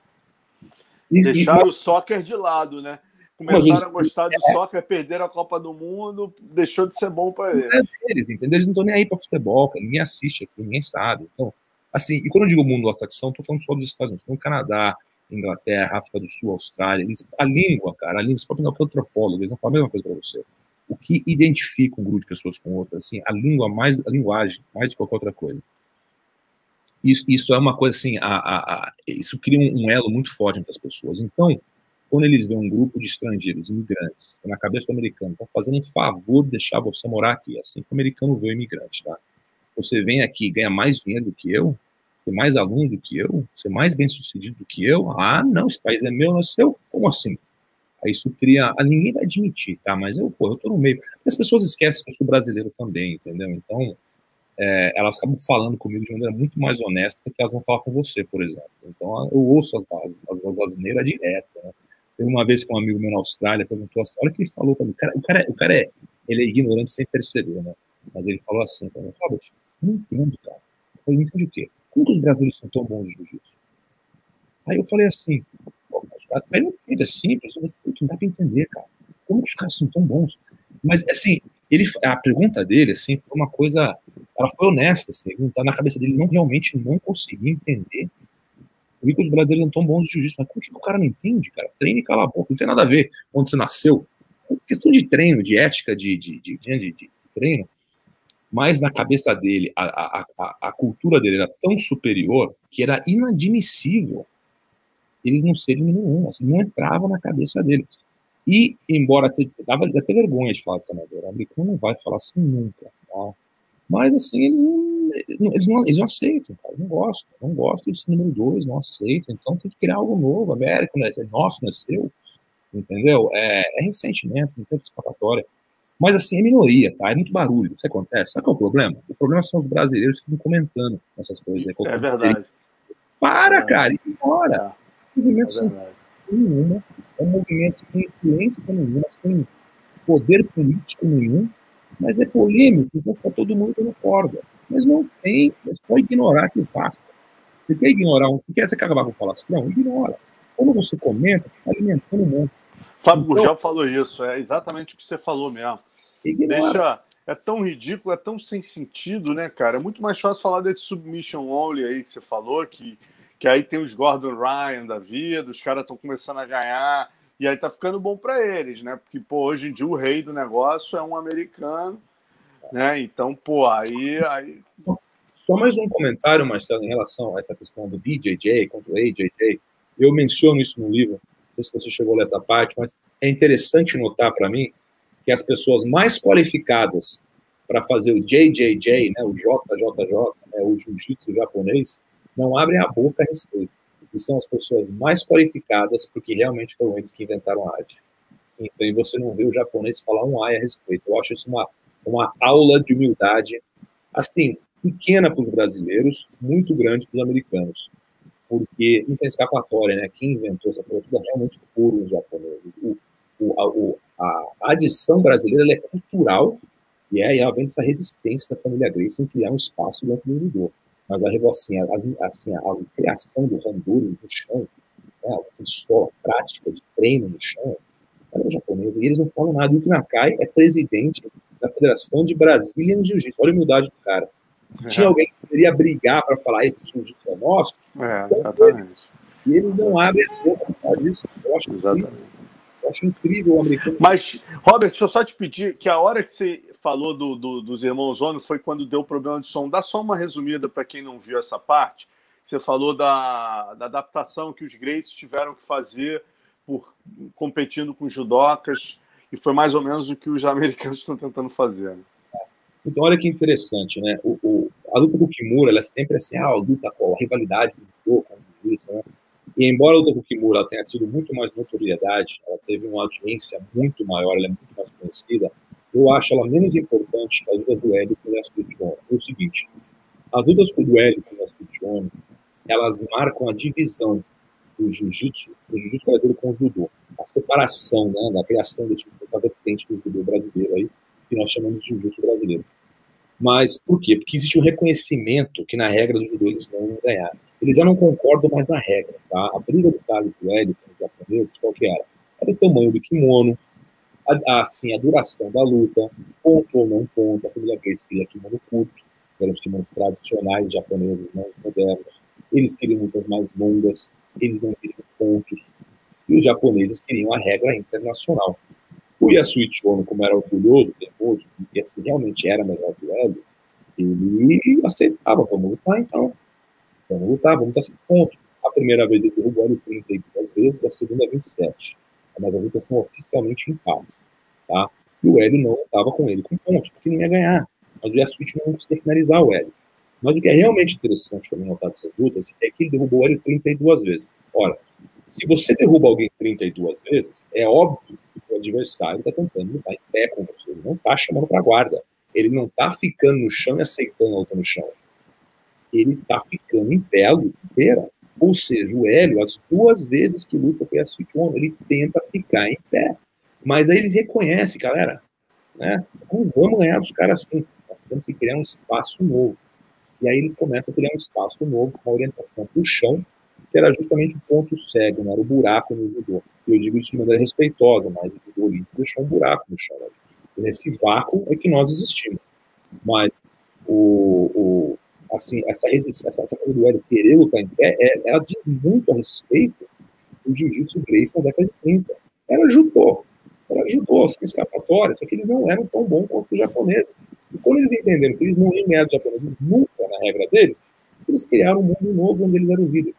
E, Deixaram e, o soccer de lado, né? Começaram eles, a gostar do é, soccer, perderam a Copa do Mundo, deixou de ser bom para eles. É deles, entendeu? Eles não estão nem aí para futebol, cara. Ninguém assiste aqui, ninguém sabe. Então, assim, e quando eu digo mundo anglo-saxão, estou falando só dos Estados Unidos, estou no Canadá, Inglaterra, África do Sul, Austrália. Eles, a língua, cara, a língua, você pode pegar o antropólogo, eles não falam a mesma coisa para você. O que identifica um grupo de pessoas com outra, assim, a língua, mais, a linguagem, mais do que qualquer outra coisa. Isso, isso é uma coisa assim, a, a, a, isso cria um, um elo muito forte entre as pessoas. Então, quando eles veem um grupo de estrangeiros, imigrantes, na cabeça do americano, estão fazendo um favor de deixar você morar aqui, assim que o americano vê o imigrante, tá? Você vem aqui e ganha mais dinheiro do que eu, ter mais aluno do que eu, ser mais bem-sucedido do que eu, ah, não, esse país é meu, não é seu, como assim? Aí isso cria, ninguém vai admitir, tá? Mas eu, pô, eu tô no meio. As pessoas esquecem que eu sou brasileiro também, entendeu? Então, é, elas acabam falando comigo de maneira muito mais honesta do que elas vão falar com você, por exemplo. Então, eu ouço as bases, as, as asneiras direto, né? Teve uma vez que um amigo meu na Austrália perguntou assim, olha o que ele falou pra mim, o cara, o cara, o cara é, ele é ignorante sem perceber, né? Mas ele falou assim, pra mim, Robert, eu não entendo, cara. Eu falei, não entende o quê? Como que os brasileiros são tão bons de jiu-jitsu? Aí eu falei assim, pô, os caras não entendem, é simples, mas não dá pra entender, cara. Como que os caras são tão bons? Mas, assim, ele, a pergunta dele, assim, foi uma coisa, ela foi honesta, assim, tá na cabeça dele, não realmente não conseguia entender por que os brasileiros não tão bons de jiu-jitsu. Mas como que o cara não entende, cara? Treina e cala a boca, não tem nada a ver onde você nasceu. É questão de treino, de ética, de, de, de, de, de, de treino. Mas na cabeça dele, a, a, a, a cultura dele era tão superior que era inadmissível eles não serem nenhum, assim, não entrava na cabeça dele. E, embora você dava até vergonha de falar dessa maneira, o americano não vai falar assim nunca, tá? Mas, assim, eles não, eles não, eles não aceitam, cara, não gostam, não gostam de ser número dois, não aceitam, então tem que criar algo novo, América, não é nosso, não é seu, entendeu? É, é ressentimento, não tem escapatória. Mas, assim, é minoria, tá? É muito barulho, isso acontece. Sabe qual é o problema? O problema são os brasileiros que ficam comentando essas coisas. Né? É verdade. Para, é cara, ignora. É. Um movimento sem nenhuma, é um movimento sem influência nenhuma, sem poder político nenhum, mas é polêmico, então fica todo mundo dando corda. Mas não tem, é só ignorar que passa. Você quer ignorar, você quer se acabar com falastrão? Ignora. Quando você comenta, está alimentando o monstro. Fábio então, Gurgel falou isso, é exatamente o que você falou mesmo. Ignora. Deixa, é tão ridículo, é tão sem sentido, né, cara? É muito mais fácil falar desse submission only aí que você falou, que, que aí tem os Gordon Ryan da vida, os caras estão começando a ganhar, e aí tá ficando bom para eles, né? Porque, pô, hoje em dia o rei do negócio é um americano, né? Então, pô, aí... aí... Só mais um comentário, Marcelo, em relação a essa questão do B J J contra o A J J. Eu menciono isso no livro, não sei se você chegou nessa parte, mas é interessante notar para mim que as pessoas mais qualificadas para fazer o J J J, né, o J J J, né, o jiu-jitsu japonês, não abrem a boca a respeito. E são as pessoas mais qualificadas porque realmente foram eles que inventaram a arte. Então, e você não vê o japonês falar um ai a respeito. Eu acho isso uma, uma aula de humildade, assim, pequena para os brasileiros, muito grande para os americanos. Porque não tem escapatória, né? Quem inventou essa coisa toda realmente foram os japoneses. O, o, a, a adição brasileira ela é cultural e é, ela vem dessa resistência da família Gracie em criar um espaço dentro do judô. Mas a, assim, a, assim, a, a criação do handuri no chão, né, a escola prática de treino no chão, ela é japonesa e eles não falam nada. E o Nakai é presidente da Federação de Brazilian Jiu-Jitsu. Olha a humildade do cara. Se tinha alguém que poderia brigar para falar esse jiu-jitsu é nosso, é, exatamente. E eles não abrem a boca por causa disso. Eu acho exatamente. Incrível. Eu acho incrível o americano. Mas, Robert, deixa eu só te pedir que a hora que você falou do, do, dos irmãos Ono foi quando deu problema de som. Dá só uma resumida para quem não viu essa parte. Você falou da, da adaptação que os Gracies tiveram que fazer por competindo com os judocas, e foi mais ou menos o que os americanos estão tentando fazer. Né? Então, olha que interessante, né? O, o, a luta do Kimura, ela é sempre assim, ah, a luta com a rivalidade do judô, com o jiu-jitsu, né? E embora a luta do Kimura ela tenha sido muito mais notoriedade, ela teve uma audiência muito maior, ela é muito mais conhecida, eu acho ela menos importante que as lutas do Hélio com o Yasushi Ono. É o seguinte, as lutas do Hélio com o Yasushi Ono, elas marcam a divisão do jiu-jitsu, do jiu-jitsu brasileiro com o judô, a separação, né, da criação desse tipo de vertente do judô brasileiro aí, que nós chamamos de jiu-jitsu brasileiro. Mas por quê? Porque existe um reconhecimento que na regra do judô eles não vão ganhar. Eles já não concordam mais na regra, tá? A briga do Carlos do Hélio com os japoneses, qual que era? Era o tamanho do kimono, a, a, assim, a duração da luta, ponto ou não ponto, a família Gracie queria kimono curto, que eram os kimonos tradicionais japoneses, não os modernos. Eles queriam lutas mais longas, eles não queriam pontos, e os japoneses queriam a regra internacional. O Yasuichi Ono, como era orgulhoso, teimoso, e assim, realmente era melhor que o Hélio, ele aceitava, vamos lutar então. Vamos lutar, vamos lutar sem ponto. A primeira vez ele derrubou ele trinta e duas vezes, a segunda vinte e sete. mas as lutas são oficialmente empates, tá? E o Hélio não estava com ele com pontos, porque não ia ganhar. Mas o Yasuichi não conseguia finalizar o Hélio. Mas o que é realmente interessante para mim notar dessas lutas é que ele derrubou o Hélio trinta e duas vezes. Ora, se você derruba alguém trinta e duas vezes, é óbvio que o adversário está tentando lutar em pé com você. Ele não está chamando para guarda. Ele não está ficando no chão e aceitando a luta no chão. Ele está ficando em pé a luta inteira. Ou seja, o Hélio, as duas vezes que luta com o Yasuichi Ono, ele tenta ficar em pé. Mas aí eles reconhecem, galera, né? Não vamos ganhar dos caras assim. Nós temos que criar um espaço novo. E aí eles começam a criar um espaço novo com uma orientação para o chão, que era justamente o ponto cego, não era o buraco no judô. E eu digo isso de maneira respeitosa, mas o judô olímpico deixou um buraco no chão. Né? E nesse vácuo é que nós existimos. Mas o, o, assim, essa, essa, essa coisa do Hélio querer lutar em pé, é, ela diz muito a respeito do jiu-jitsu Gracie na década de trinta. Era judô. Era judô, sem escapatória, só que eles não eram tão bons quanto os japoneses. E quando eles entenderam que eles não iam ganhar dos japoneses nunca na regra deles, eles criaram um mundo novo onde eles eram líderes.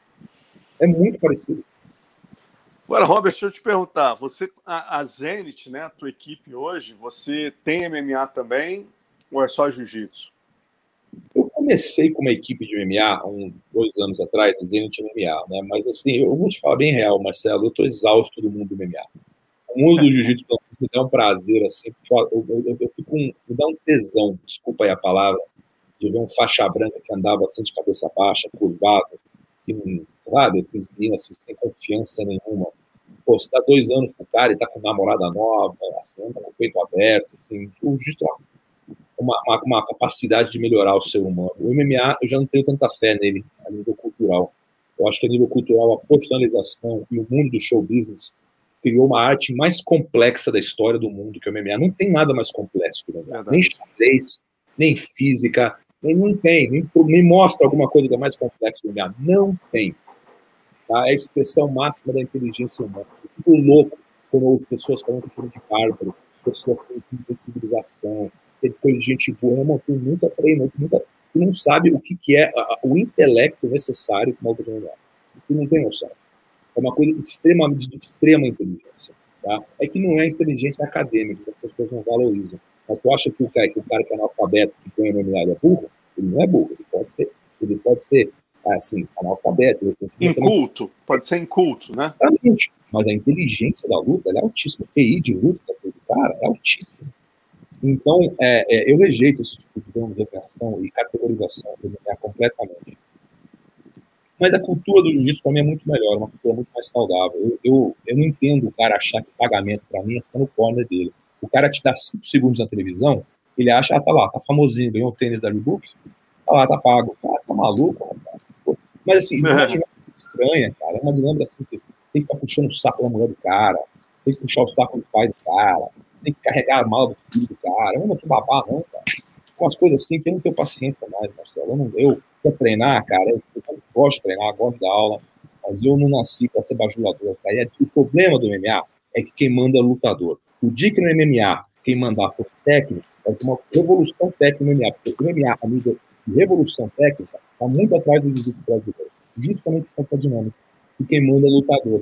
É muito parecido. Agora, Robert, deixa eu te perguntar, você, a, a Zenit, né, a tua equipe hoje, você tem M M A também ou é só jiu-jitsu? Eu comecei com uma equipe de M M A há uns dois anos atrás, a Zenit M M A, né? Mas assim, eu vou te falar bem real, Marcelo, eu tô exausto do mundo do M M A. O mundo do jiu-jitsu me dá um prazer, assim, porque eu, eu, eu, eu fico um, me dá um tesão, desculpa aí a palavra, de ver um faixa branca que andava assim de cabeça baixa, curvado, que não, sabe, esses meninos assim, sem confiança nenhuma. Pô, você dá dois anos pro cara e tá com namorada nova, assim, anda com o peito aberto, assim, o jiu-jitsu é uma, uma, uma capacidade de melhorar o ser humano. O M M A, eu já não tenho tanta fé nele, a nível cultural. Eu acho que a nível cultural, a profissionalização e o mundo do show business criou uma arte mais complexa da história do mundo que o M M A. Não tem nada mais complexo que o M M A. Verdade. Nem xadrez, nem física, nem, não tem. Nem, nem mostra alguma coisa que é mais complexa que o M M A. Não tem. Tá? É a expressão máxima da inteligência humana. Eu fico louco quando eu ouço pessoas falando que coisa de bárbaro, pessoas que têm civilização, que coisa de gente boa. Não, tu nunca treinou, tu, nunca, tu não sabe o que, que é a, o intelecto necessário para uma luta de M M A. Tu não tem noção. É uma coisa extremamente de extrema inteligência. Tá? É que não é inteligência acadêmica, que as pessoas não valorizam. Mas tu acha que o cara que, o cara que é analfabeto, que ganha no M M A, é burro? Ele não é burro, ele pode ser, ele pode ser assim, analfabeto. Inculto, também... pode ser inculto, né? Exatamente. Mas a inteligência da luta ela é altíssima. O Q I de luta do cara é altíssimo. Então, é, é, eu rejeito esse tipo de denominação e categorização do M M A completamente. Mas a cultura do jiu-jitsu para mim é muito melhor, uma cultura muito mais saudável. Eu, eu, eu não entendo o cara achar que pagamento para mim é ficar no corner dele. O cara te dá cinco segundos na televisão, ele acha, ah, tá lá, tá famosinho, ganhou o tênis da Reebok, tá lá, tá pago. Cara, tá maluco, cara. Mas assim, isso é uma dinâmica estranha, cara. É uma dinâmica assim, tem que ficar puxando o saco da mulher do cara, tem que puxar o saco do pai do cara, tem que carregar a mala do filho do cara. Eu não sou babá, não, cara. Com as coisas assim que eu não tenho paciência mais, Marcelo. Eu não, eu quero treinar, cara. Eu, eu gosto de treinar, gosto da aula, mas eu não nasci para ser bajulador, cara. E o problema do M M A é que quem manda é lutador. O dia que no M M A quem mandar for técnico, vai ser uma revolução técnica no M M A, porque o M M A, a nível de revolução técnica, está muito atrás do jiu-jitsu brasileiro, justamente por essa dinâmica. E quem manda é lutador.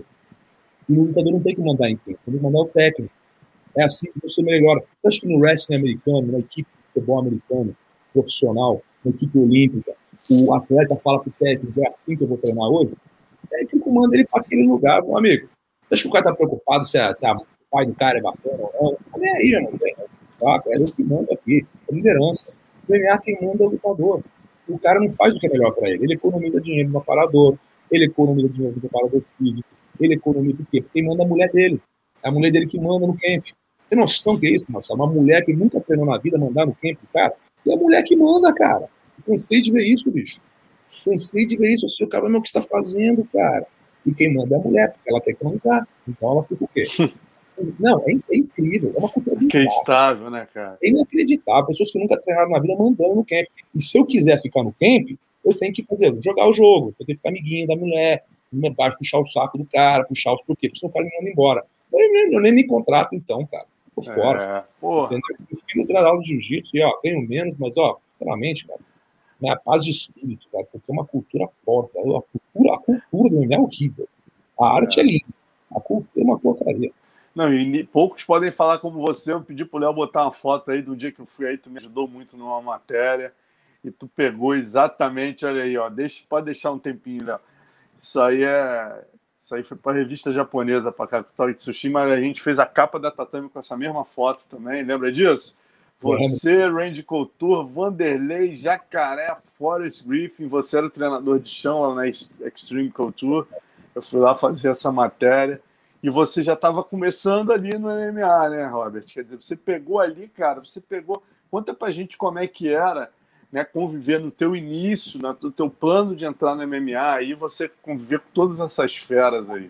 E o lutador não tem que mandar em quem, tem que mandar o técnico. É assim que você melhora. Você acha que no wrestling americano, na equipe de futebol americano, profissional, na equipe olímpica, o atleta fala pro técnico, é assim que eu vou treinar hoje? O técnico manda ele para aquele lugar, meu amigo. Você acha que o cara tá preocupado se, a, se a, o pai do cara é bacana ou não? Não é aí, não tem. Saca? É eu que mando aqui. É liderança. O M M A quem manda é o lutador. O cara não faz o que é melhor para ele. Ele economiza dinheiro no aparador, ele economiza dinheiro no preparador físico, ele economiza o quê? Porque quem manda é a mulher dele. É a mulher dele que manda no camp. Tem noção que é isso, Marcelo? Uma mulher que nunca treinou na vida mandar no camp do cara? E a mulher que manda, cara. Cansei de ver isso, bicho. Cansei de ver isso. O seu cara não é o que está fazendo, cara. E quem manda é a mulher, porque ela quer economizar. Então ela fica o quê? Não, é, é incrível. É uma cultura inacreditável, né, cara? É inacreditável. Pessoas que nunca treinaram na vida mandando no camp. E se eu quiser ficar no camp, eu tenho que fazer, jogar o jogo. Eu tenho que ficar amiguinho da mulher, puxar o saco do cara, puxar os porquê, porque senão o cara me manda embora. Eu nem, eu nem me contrato, então, cara. Tô fora. É, eu fico no aula de jiu-jitsu e, ó, ganho menos, mas, ó, sinceramente, cara, minha paz de espírito, cara, porque é uma cultura porca. A cultura, a cultura do M M A é horrível. A arte é, é linda. A cultura é uma porcaria. Não, e poucos podem falar como você. Eu pedi pro Léo botar uma foto aí do dia que eu fui aí, tu me ajudou muito numa matéria, e tu pegou exatamente, olha aí, ó, deixa, pode deixar um tempinho, Léo. Isso aí é... Isso aí foi para a revista japonesa, para Kakutori Tsushima, mas a gente fez a capa da Tatame com essa mesma foto também, lembra disso? Você, Randy Couture, Vanderlei, Jacaré, Forrest Griffin, você era o treinador de chão lá na Extreme Couture, eu fui lá fazer essa matéria, e você já estava começando ali no M M A, né, Robert? Quer dizer, você pegou ali, cara, você pegou... Conta pra gente como é que era, né, conviver no teu início, no teu plano de entrar no M M A, aí você conviver com todas essas feras aí.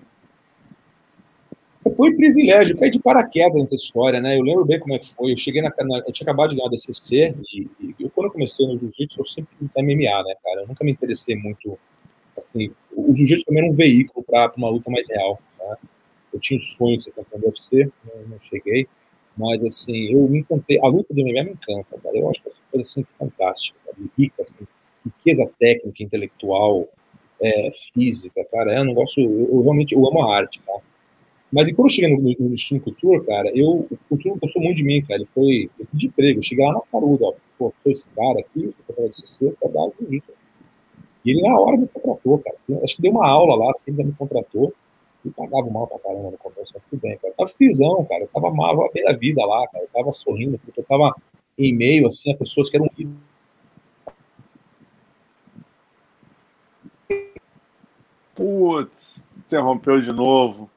Foi privilégio, eu caí de paraquedas nessa história, né? Eu lembro bem como é que foi. Eu cheguei na, na eu tinha acabado de ganhar a D C C e, e eu, quando eu comecei no jiu-jitsu, eu sempre quis M M A, né, cara? Eu nunca me interessei muito, assim, o jiu-jitsu também era um veículo para uma luta mais real, né? Eu tinha um sonho de ser campeão do U F C, não, não cheguei, mas, assim, eu me encantei. A luta do M M A me encanta, cara. Eu acho que é uma coisa, assim, fantástica, cara. Rica, assim, riqueza técnica, intelectual, é, física, cara. É um negócio... Eu, eu realmente eu amo a arte, cara. Mas e quando eu cheguei no, no, no Extreme Couture, cara, eu, o Couture gostou muito de mim, cara. Ele foi... Eu pedi emprego. Eu cheguei lá na Taruga, ó. Pô, foi esse cara aqui, eu fui pra D C C pra dar jiu-jitsu. E ele, na hora, me contratou, cara. Assim, acho que deu uma aula lá, assim, ele já me contratou. E pagava mal pra caramba no começo, mas tudo bem, cara. Eu tava felizão, cara. Eu tava mal, bem da vida lá, cara. Eu tava sorrindo, porque eu tava em meio, assim, a pessoas que eram... Putz, interrompeu de novo.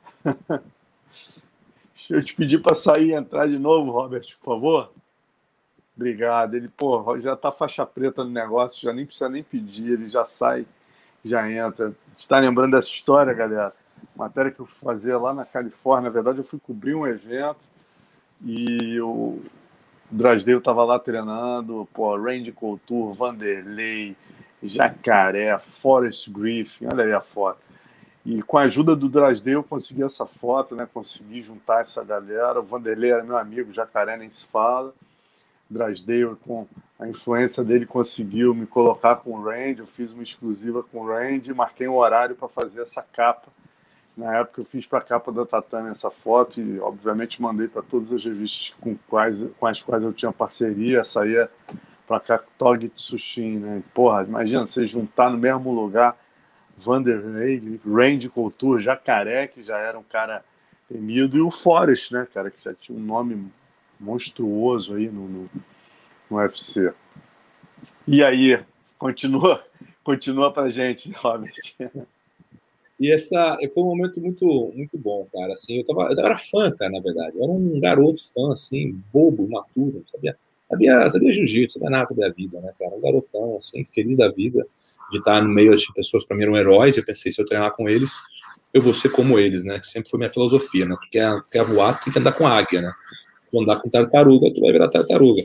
Deixa eu te pedir para sair e entrar de novo, Robert, por favor. Obrigado. Ele, pô, já tá faixa preta no negócio, já nem precisa nem pedir, ele já sai, já entra. Está lembrando dessa história, galera? Matéria que eu fui fazer lá na Califórnia, na verdade eu fui cobrir um evento e o Drasdale estava lá treinando, pô, Randy Couture, Vanderlei, Jacaré, Forrest Griffin, olha aí a foto. E com a ajuda do Drasdale eu consegui essa foto, né? Consegui juntar essa galera. O Vanderlei era meu amigo, Jacaré nem se fala. O Drasdale, com a influência dele, conseguiu me colocar com o Randy. Eu fiz uma exclusiva com o Randy, marquei um horário para fazer essa capa. Na época eu fiz para a capa da Tatame essa foto e, obviamente, mandei para todas as revistas com, quais, com as quais eu tinha parceria. Essa aí é para Kakutori Tsushima, né? Porra, imagina você juntar no mesmo lugar Vanderlei, Randy Couture, Jacaré, que já era um cara temido, e o Forrest, né, cara, que já tinha um nome monstruoso aí no, no, no U F C. E aí, continua, continua pra gente, Robert. E essa foi um momento muito, muito bom, cara. Assim, eu, tava, eu era fã, cara, na verdade. Eu era um garoto fã, assim, bobo, imaturo, sabia, sabia, sabia jiu-jitsu, não é nada da vida, né, cara? Um garotão, assim, feliz da vida, de estar no meio de pessoas, para mim, eram heróis. Eu pensei, se eu treinar com eles, eu vou ser como eles, né? Que sempre foi minha filosofia, né? Tu quer, tu quer voar, tu tem que andar com águia, né? Tu andar com tartaruga, tu vai virar tartaruga.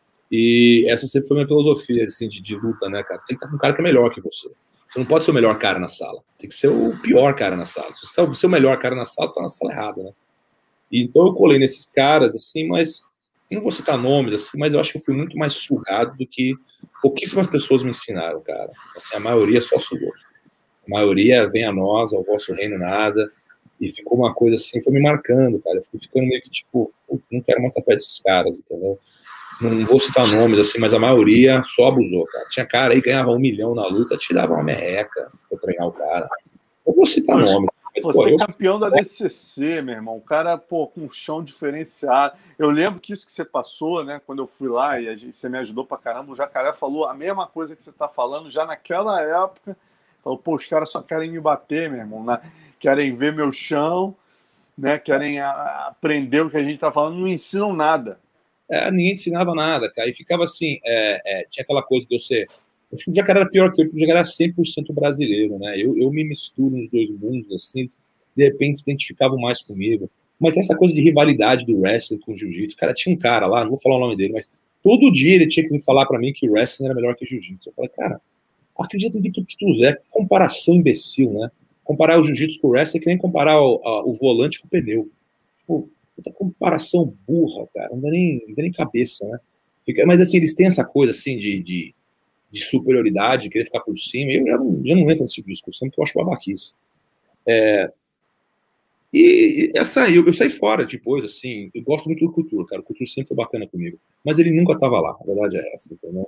E essa sempre foi minha filosofia, assim, de, de luta, né, cara? Tu tem que estar com um cara que é melhor que você. Você não pode ser o melhor cara na sala. Tem que ser o pior cara na sala. Se você tá, ser o melhor cara na sala, tá na sala errada, né? E, então eu colei nesses caras, assim, mas... Não vou citar nomes, assim, mas eu acho que eu fui muito mais sugado do que pouquíssimas pessoas me ensinaram, cara. Assim, a maioria só sugou. A maioria vem a nós, ao vosso reino nada, e ficou uma coisa assim, foi me marcando, cara. Eu fui ficando meio que tipo, não quero mais estar perto desses caras, entendeu? Não vou citar nomes, assim, mas a maioria só abusou, cara. Tinha cara aí que ganhava um milhão na luta, te dava uma merreca pra treinar o cara. Não vou citar Poxa, nomes. Mas, você pô, é eu... campeão da D C C, meu irmão. O cara, pô, com um chão diferenciado. Eu lembro que isso que você passou, né? Quando eu fui lá e a gente, você me ajudou pra caramba, o Jacaré falou a mesma coisa que você tá falando já naquela época. Falou, pô, os caras só querem me bater, meu irmão. Né? Querem ver meu chão, né? Querem a, aprender o que a gente tá falando, não ensinam nada. É, ninguém ensinava nada, cara. E ficava assim, é, é, tinha aquela coisa de eu ser... Acho que o Jacaré era pior que eu, porque o Jacaré era cem por cento brasileiro, né? Eu, eu me misturo nos dois mundos, assim, eles, de repente se identificavam mais comigo. Mas tem essa coisa de rivalidade do wrestling com o jiu-jitsu. Cara, tinha um cara lá, não vou falar o nome dele, mas todo dia ele tinha que me falar pra mim que o wrestling era melhor que o jiu-jitsu. Eu falei, cara, acredita em Victor Pituzé, que comparação imbecil, né? Comparar o jiu-jitsu com o wrestling é que nem comparar o, a, o volante com o pneu. Pô, puta comparação burra, cara, não dá nem, não dá nem cabeça, né? Fica, mas assim, eles têm essa coisa assim de, de, de superioridade, querer ficar por cima, eu já não, já não entro nesse tipo de discussão, porque eu acho babaquice. É, E essa, eu, eu saí fora depois, assim, eu gosto muito do Couture, cara, o Couture sempre foi bacana comigo, mas ele nunca estava lá, a verdade é essa, entendeu?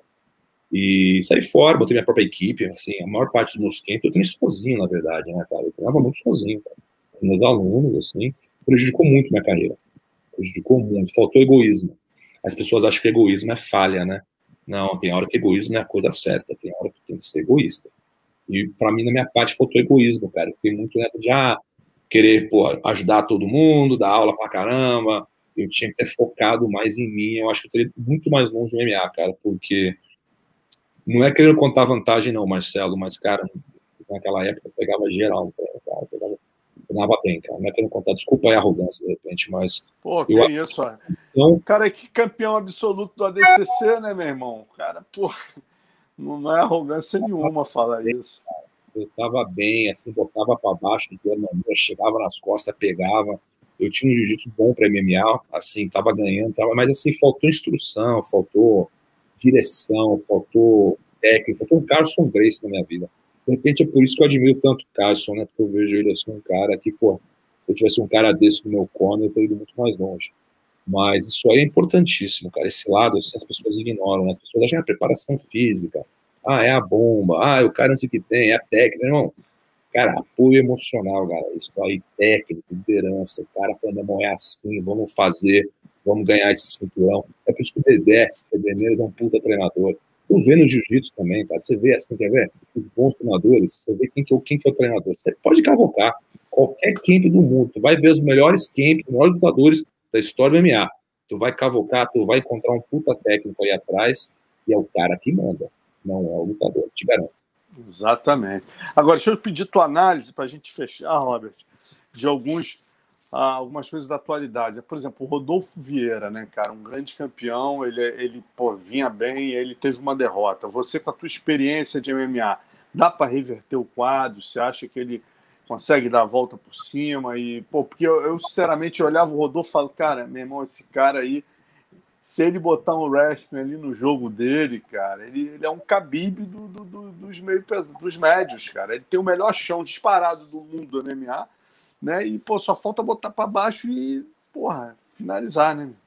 E saí fora, botei minha própria equipe, assim, a maior parte dos meus tempos eu treinei sozinho, na verdade, né, cara, eu treinava muito sozinho, cara, com meus alunos, assim, prejudicou muito minha carreira, prejudicou muito, faltou egoísmo. As pessoas acham que egoísmo é falha, né? Não, tem hora que egoísmo é a coisa certa, tem hora que tem que ser egoísta. E pra mim, na minha parte, faltou egoísmo, cara. Eu fiquei muito nessa de ah, querer, pô, ajudar todo mundo, dar aula pra caramba. Eu tinha que ter focado mais em mim. Eu acho que eu teria muito mais longe do M M A, cara, porque não é querendo contar vantagem, não, Marcelo, mas, cara, naquela época eu pegava geral, cara, eu pegava, pegava bem, cara. Não é querendo contar, desculpa aí a arrogância, de repente, mas. Pô, que eu... isso, ó. O cara é que campeão absoluto do A D C C, né, meu irmão? Cara, pô, não é arrogância nenhuma falar isso. Eu tava bem, assim, botava para baixo, chegava nas costas, pegava. Eu tinha um jiu-jitsu bom para M M A, assim, tava ganhando, tava, mas assim, faltou instrução, faltou direção, faltou técnica, faltou um Carlson Gracie na minha vida. De repente é por isso que eu admiro tanto o Carlson, né? Porque eu vejo ele assim, um cara que, pô, se eu tivesse um cara desse no meu corner, eu teria ido muito mais longe. Mas isso aí é importantíssimo, cara. Esse lado, assim, as pessoas ignoram, né? As pessoas acham a preparação física. Ah, é a bomba. Ah, o cara não sei o que tem, é a técnica. Irmão, cara, apoio emocional, galera. Isso aí, técnico, liderança. O cara falando, irmão, é assim, vamos fazer, vamos ganhar esse cinturão. É por isso que o Dedé, o Dedé é um puta treinador. Tu vê no jiu-jitsu também, cara. Você vê, assim, quer ver? Os bons treinadores, você vê quem que, é, quem que é o treinador. Você pode cavocar qualquer camp do mundo. Tu vai ver os melhores camps, os melhores lutadores da história do M M A. Tu vai cavocar, tu vai encontrar um puta técnico aí atrás e é o cara que manda, não é o lutador, te garanto. Exatamente. Agora, deixa eu pedir tua análise para a gente fechar, Robert, de alguns, ah, algumas coisas da atualidade. Por exemplo, o Rodolfo Vieira, né, cara, um grande campeão, ele, ele pô, vinha bem, ele teve uma derrota. Você, com a tua experiência de M M A, dá para reverter o quadro? Você acha que ele consegue dar a volta por cima? E, pô, porque eu, eu sinceramente olhava o Rodolfo e falo, cara, meu irmão, esse cara aí, se ele botar um wrestling ali no jogo dele, cara, ele, ele é um Khabib do, do, do, dos, meio, dos médios, cara. Ele tem o melhor chão disparado do mundo do M M A, né? E, pô, só falta botar para baixo e, porra, finalizar, né?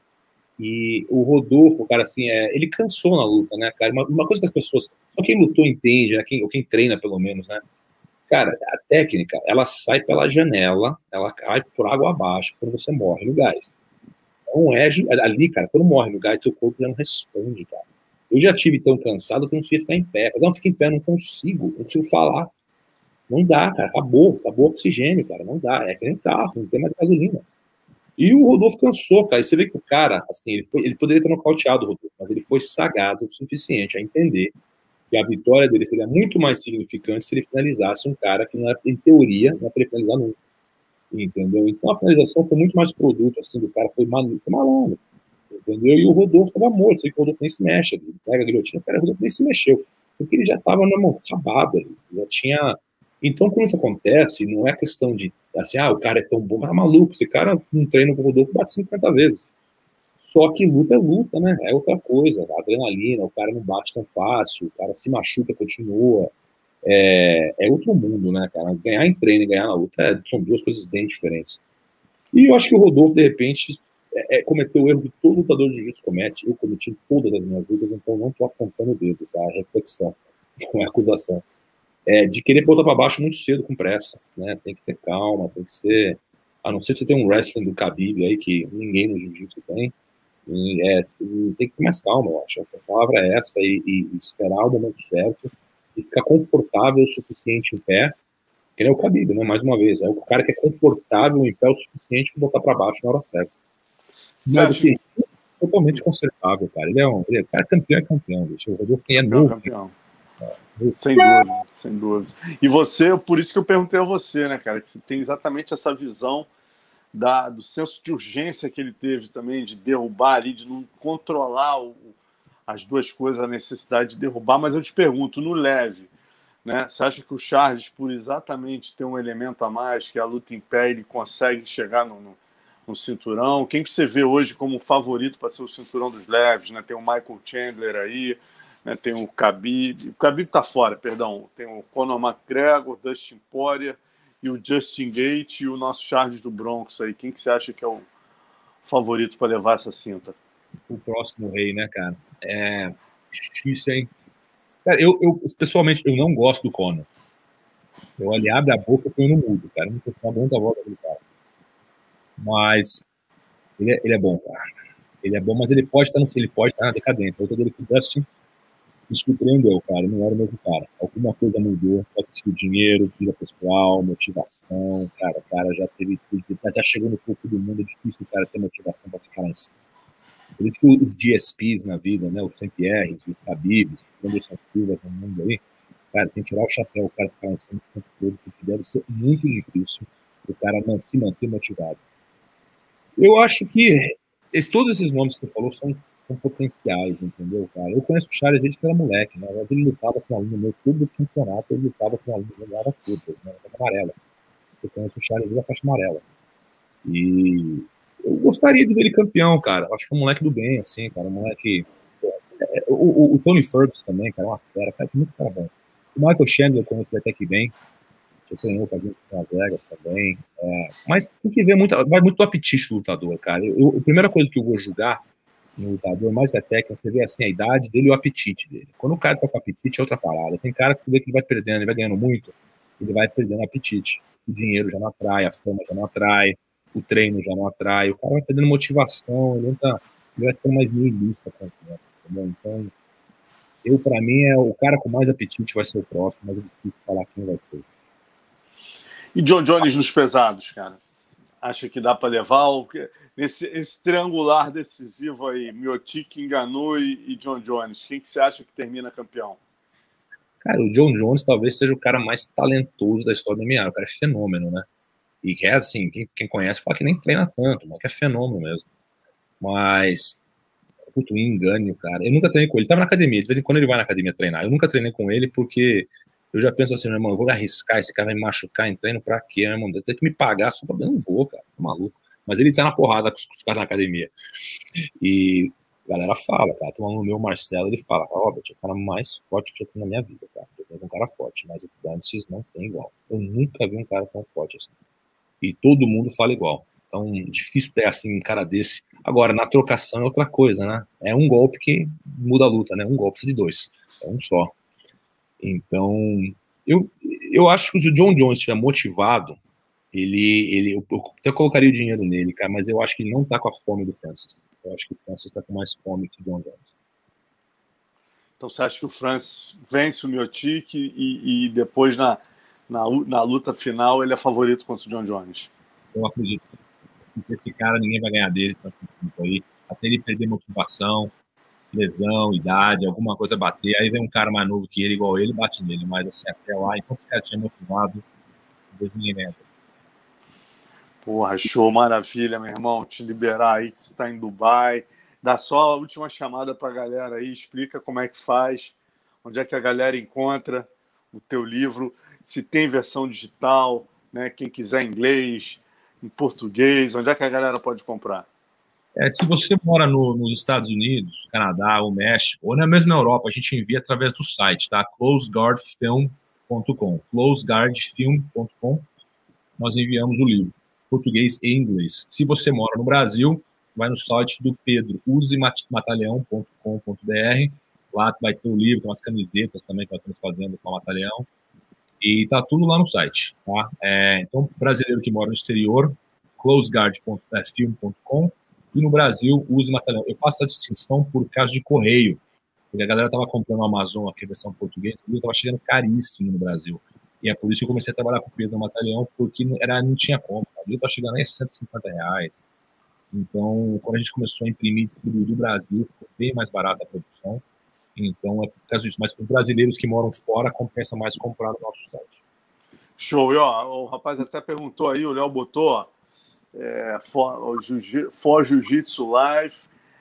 E o Rodolfo, cara, assim, é, ele cansou na luta, né, cara? Uma, uma coisa que as pessoas, só quem lutou entende, né? Quem, ou quem treina, pelo menos, né? Cara, a técnica, ela sai pela janela, ela cai por água abaixo quando você morre no gás. Não é ali, cara, quando morre no gás, teu corpo já não responde, cara. Eu já tive tão cansado que eu não conseguia ficar em pé. Mas não, fica em pé, não consigo, não consigo falar. Não dá, cara, acabou, acabou o oxigênio, cara, não dá. É que nem carro, não tem mais gasolina. E o Rodolfo cansou, cara. E você vê que o cara, assim, ele, foi, ele poderia ter nocauteado o Rodolfo, mas ele foi sagaz o suficiente a entender que a vitória dele seria muito mais significante se ele finalizasse um cara que, não é, em teoria, não é para ele finalizar nunca. Entendeu? Então a finalização foi muito mais produto, assim, do cara, foi, mal, foi malandro. Entendeu? E o Rodolfo estava morto, o Rodolfo nem se mexe, ele pega a guilhotina, o cara, o Rodolfo nem se mexeu, porque ele já estava na mão, acabado ali, já tinha. Então, quando isso acontece, não é questão de, assim, ah, o cara é tão bom, mas é maluco, esse cara não treina com o Rodolfo, bate cinquenta vezes. Só que luta é luta, né? É outra coisa, a adrenalina, o cara não bate tão fácil, o cara se machuca, continua. É, é outro mundo, né, cara? Ganhar em treino e ganhar na luta é, são duas coisas bem diferentes. E eu acho que o Rodolfo, de repente, é, é, cometeu o erro que todo lutador de jiu-jitsu comete. Eu cometi em todas as minhas lutas, então não estou apontando o dedo, tá? É reflexão, não é acusação. É, de querer botar para baixo muito cedo, com pressa, né? Tem que ter calma, tem que ser. A não ser que você tenha um wrestling do Khabib aí, que ninguém no jiu-jitsu tem. E, é, tem que ter mais calma, eu acho. A palavra é essa, e, e esperar o momento certo, e ficar confortável o suficiente em pé. Ele é o Khabib, né? Mais uma vez. É o cara que é confortável em pé o suficiente para botar para baixo na hora certa. Mas, assim, totalmente consertável, cara. Ele é um. Ele é, cara, campeão é campeão. Bicho. O Rodolfo é novo. Campeão. É, sem dúvida, sem dúvida. E você, por isso que eu perguntei a você, né, cara? Que você tem exatamente essa visão da, do senso de urgência que ele teve também, de derrubar ali, de não controlar o, as duas coisas, a necessidade de derrubar. Mas eu te pergunto, no leve, né? Você acha que o Charles, por exatamente ter um elemento a mais, que é a luta em pé, ele consegue chegar no, no, no cinturão? Quem que você vê hoje como favorito para ser o cinturão dos leves? Né? Tem o Michael Chandler aí, né? Tem o Khabib. O Khabib tá fora, perdão. Tem o Conor McGregor, Dustin Poirier e o Justin Gaethje e o nosso Charles do Bronx aí. Quem que você acha que é o favorito para levar essa cinta? O próximo rei, né, cara? É difícil, hein? Cara, eu, eu, pessoalmente, eu não gosto do Conor. Eu, ele abre a boca e eu não mudo, cara. Eu não consigo dar muita volta daquele cara. Mas ele é, ele é bom, cara. Ele é bom, mas ele pode estar no ele pode estar na decadência. A luta dele com o Dustin me surpreendeu, cara. Não era o mesmo cara. Alguma coisa mudou. Pode ter sido dinheiro, vida pessoal, motivação. Cara, o cara já teve tudo. Já chegou no topo do mundo. É difícil o cara ter motivação para ficar lá em cima. Por isso que os G S Ps na vida, né? Os Saint Pierres, os Khabibs, os Anderson Silvas no mundo aí, cara, tem que tirar o chapéu, o cara ficar lá em cima esse tempo todo, porque deve ser muito difícil o cara se manter motivado. Eu acho que esse, todos esses nomes que você falou são, são potenciais, entendeu, cara? Eu conheço o Charles desde que era moleque, né? Ele lutava com um aluno meu, todo o campeonato ele lutava com um aluno, ele ganhava tudo, né? Faixa amarela. Eu conheço o Charles da faixa amarela. E eu gostaria de ver ele campeão, cara. Acho que é um moleque do bem, assim, cara. Um moleque. É, o, o, o Tony Ferguson também, cara, é uma fera, cara, tem muito cara bom. O Michael Chandler eu conheço até que bem. Eu tenho com a gente com Las Vegas também. É, mas tem que ver muito, vai muito do apetite do lutador, cara. Eu, eu, a primeira coisa que eu vou julgar no lutador, mais que a técnica, você vê assim, a idade dele e o apetite dele. Quando o cara tá com apetite, é outra parada. Tem cara que vê que ele vai perdendo, ele vai ganhando muito, ele vai perdendo apetite. O dinheiro já não atrai, a fama já não atrai, o treino já não atrai, o cara vai perdendo motivação, ele, entra, ele vai ficando mais nihilista com o tempo, entendeu? Então, eu, pra mim, é o cara com mais apetite vai ser o próximo, mas é difícil falar quem vai ser. E John Jones nos pesados, cara? Acha que dá para levar? Nesse, esse triangular decisivo aí, Miocic, Ngannou e, e John Jones, quem que você acha que termina campeão? Cara, o John Jones talvez seja o cara mais talentoso da história do M M A. O cara é fenômeno, né? E que é assim, quem, quem conhece fala que nem treina tanto, mas que é fenômeno mesmo. Mas, puto, o Ngannou, cara, eu nunca treinei com ele. Ele tava na academia, de vez em quando ele vai na academia treinar. Eu nunca treinei com ele porque eu já penso assim, meu irmão, eu vou arriscar, esse cara vai me machucar em treino pra quê, meu irmão? Tem que me pagar só pra... Eu não vou, cara, tô maluco. Mas ele tá na porrada com os caras na academia. E a galera fala, cara, tem um aluno meu, Marcelo, ele fala, Robert, é o cara mais forte que eu já tenho na minha vida, cara. Eu tenho um cara forte, mas o Francis não tem igual. Eu nunca vi um cara tão forte assim. E todo mundo fala igual. Então, difícil ter assim um cara desse. Agora, na trocação é outra coisa, né? É um golpe que muda a luta, né? Um golpe de dois. É um só. Então, eu, eu acho que se o John Jones estiver motivado, ele, ele, eu até colocaria o dinheiro nele, cara, mas eu acho que ele não tá com a fome do Francis. Eu acho que o Francis tá com mais fome que o John Jones. Então você acha que o Francis vence o Miocic e, e depois na, na, na luta final ele é favorito contra o John Jones? Eu acredito que esse cara ninguém vai ganhar dele tanto tempo aí, até ele perder motivação, lesão, idade, alguma coisa bater, aí vem um cara mais novo que ele, igual ele, bate nele, mas assim, até lá, enquanto esse cara estiver motivado, Deus ninguém ganha. Porra, show, maravilha, meu irmão, te liberar aí, que você tá em Dubai, dá só a última chamada pra galera aí, explica como é que faz, onde é que a galera encontra o teu livro, se tem versão digital, né, quem quiser em inglês, em português, onde é que a galera pode comprar? É, se você mora no, nos Estados Unidos, Canadá ou México, ou na mesma Europa, a gente envia através do site, tá? close guard film ponto com. close guard film ponto com. Nós enviamos o livro, português e inglês. Se você mora no Brasil, vai no site do Pedro, use matalhão ponto com ponto br. Lá vai ter o livro, tem umas camisetas também que nós estamos fazendo com a Matalhão. E tá tudo lá no site, tá? É, então, brasileiro que mora no exterior, close guard film ponto com. E no Brasil, use Matalhão. Eu faço a distinção por causa de correio, porque a galera estava comprando o Amazon, aqui a versão portuguesa, e estava chegando caríssimo no Brasil. E é por isso que eu comecei a trabalhar com o Pedro no Matalhão, porque era, não tinha como. Ele estava chegando a cento e cinquenta reais. Então, quando a gente começou a imprimir e distribuir do Brasil, ficou bem mais barata a produção. Então, é por causa disso. Mas para os brasileiros que moram fora, compensa mais comprar no nosso site. Show. E, ó, o rapaz até perguntou aí, o Léo botou, ó, É, for, for Jiu-Jitsu Live.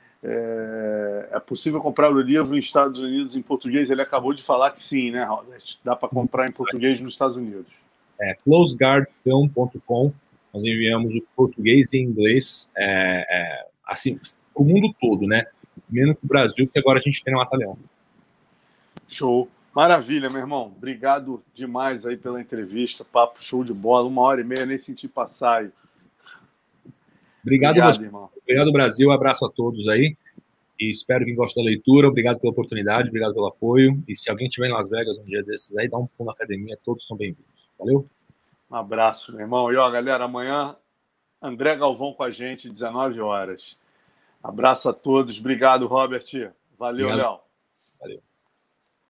É, é possível comprar o livro nos Estados Unidos em português? Ele acabou de falar que sim, né, Robert? Dá para comprar em português nos Estados Unidos. É, close guard film ponto com. Nós enviamos o português e inglês, é, é, assim, o mundo todo, né? Menos o Brasil, porque agora a gente tem o Matalhão. Show. Maravilha, meu irmão. Obrigado demais aí pela entrevista. Papo show de bola. Uma hora e meia, nem senti passar aí. Obrigado, Obrigado irmão. Obrigado, Brasil. Um abraço a todos aí. E espero que gostem da leitura. Obrigado pela oportunidade, obrigado pelo apoio. E se alguém estiver em Las Vegas um dia desses aí, dá um pulo na academia. Todos são bem-vindos. Valeu? Um abraço, meu irmão. E, ó, galera, amanhã, André Galvão com a gente, dezenove horas. Abraço a todos. Obrigado, Robert. Valeu, Léo. Valeu.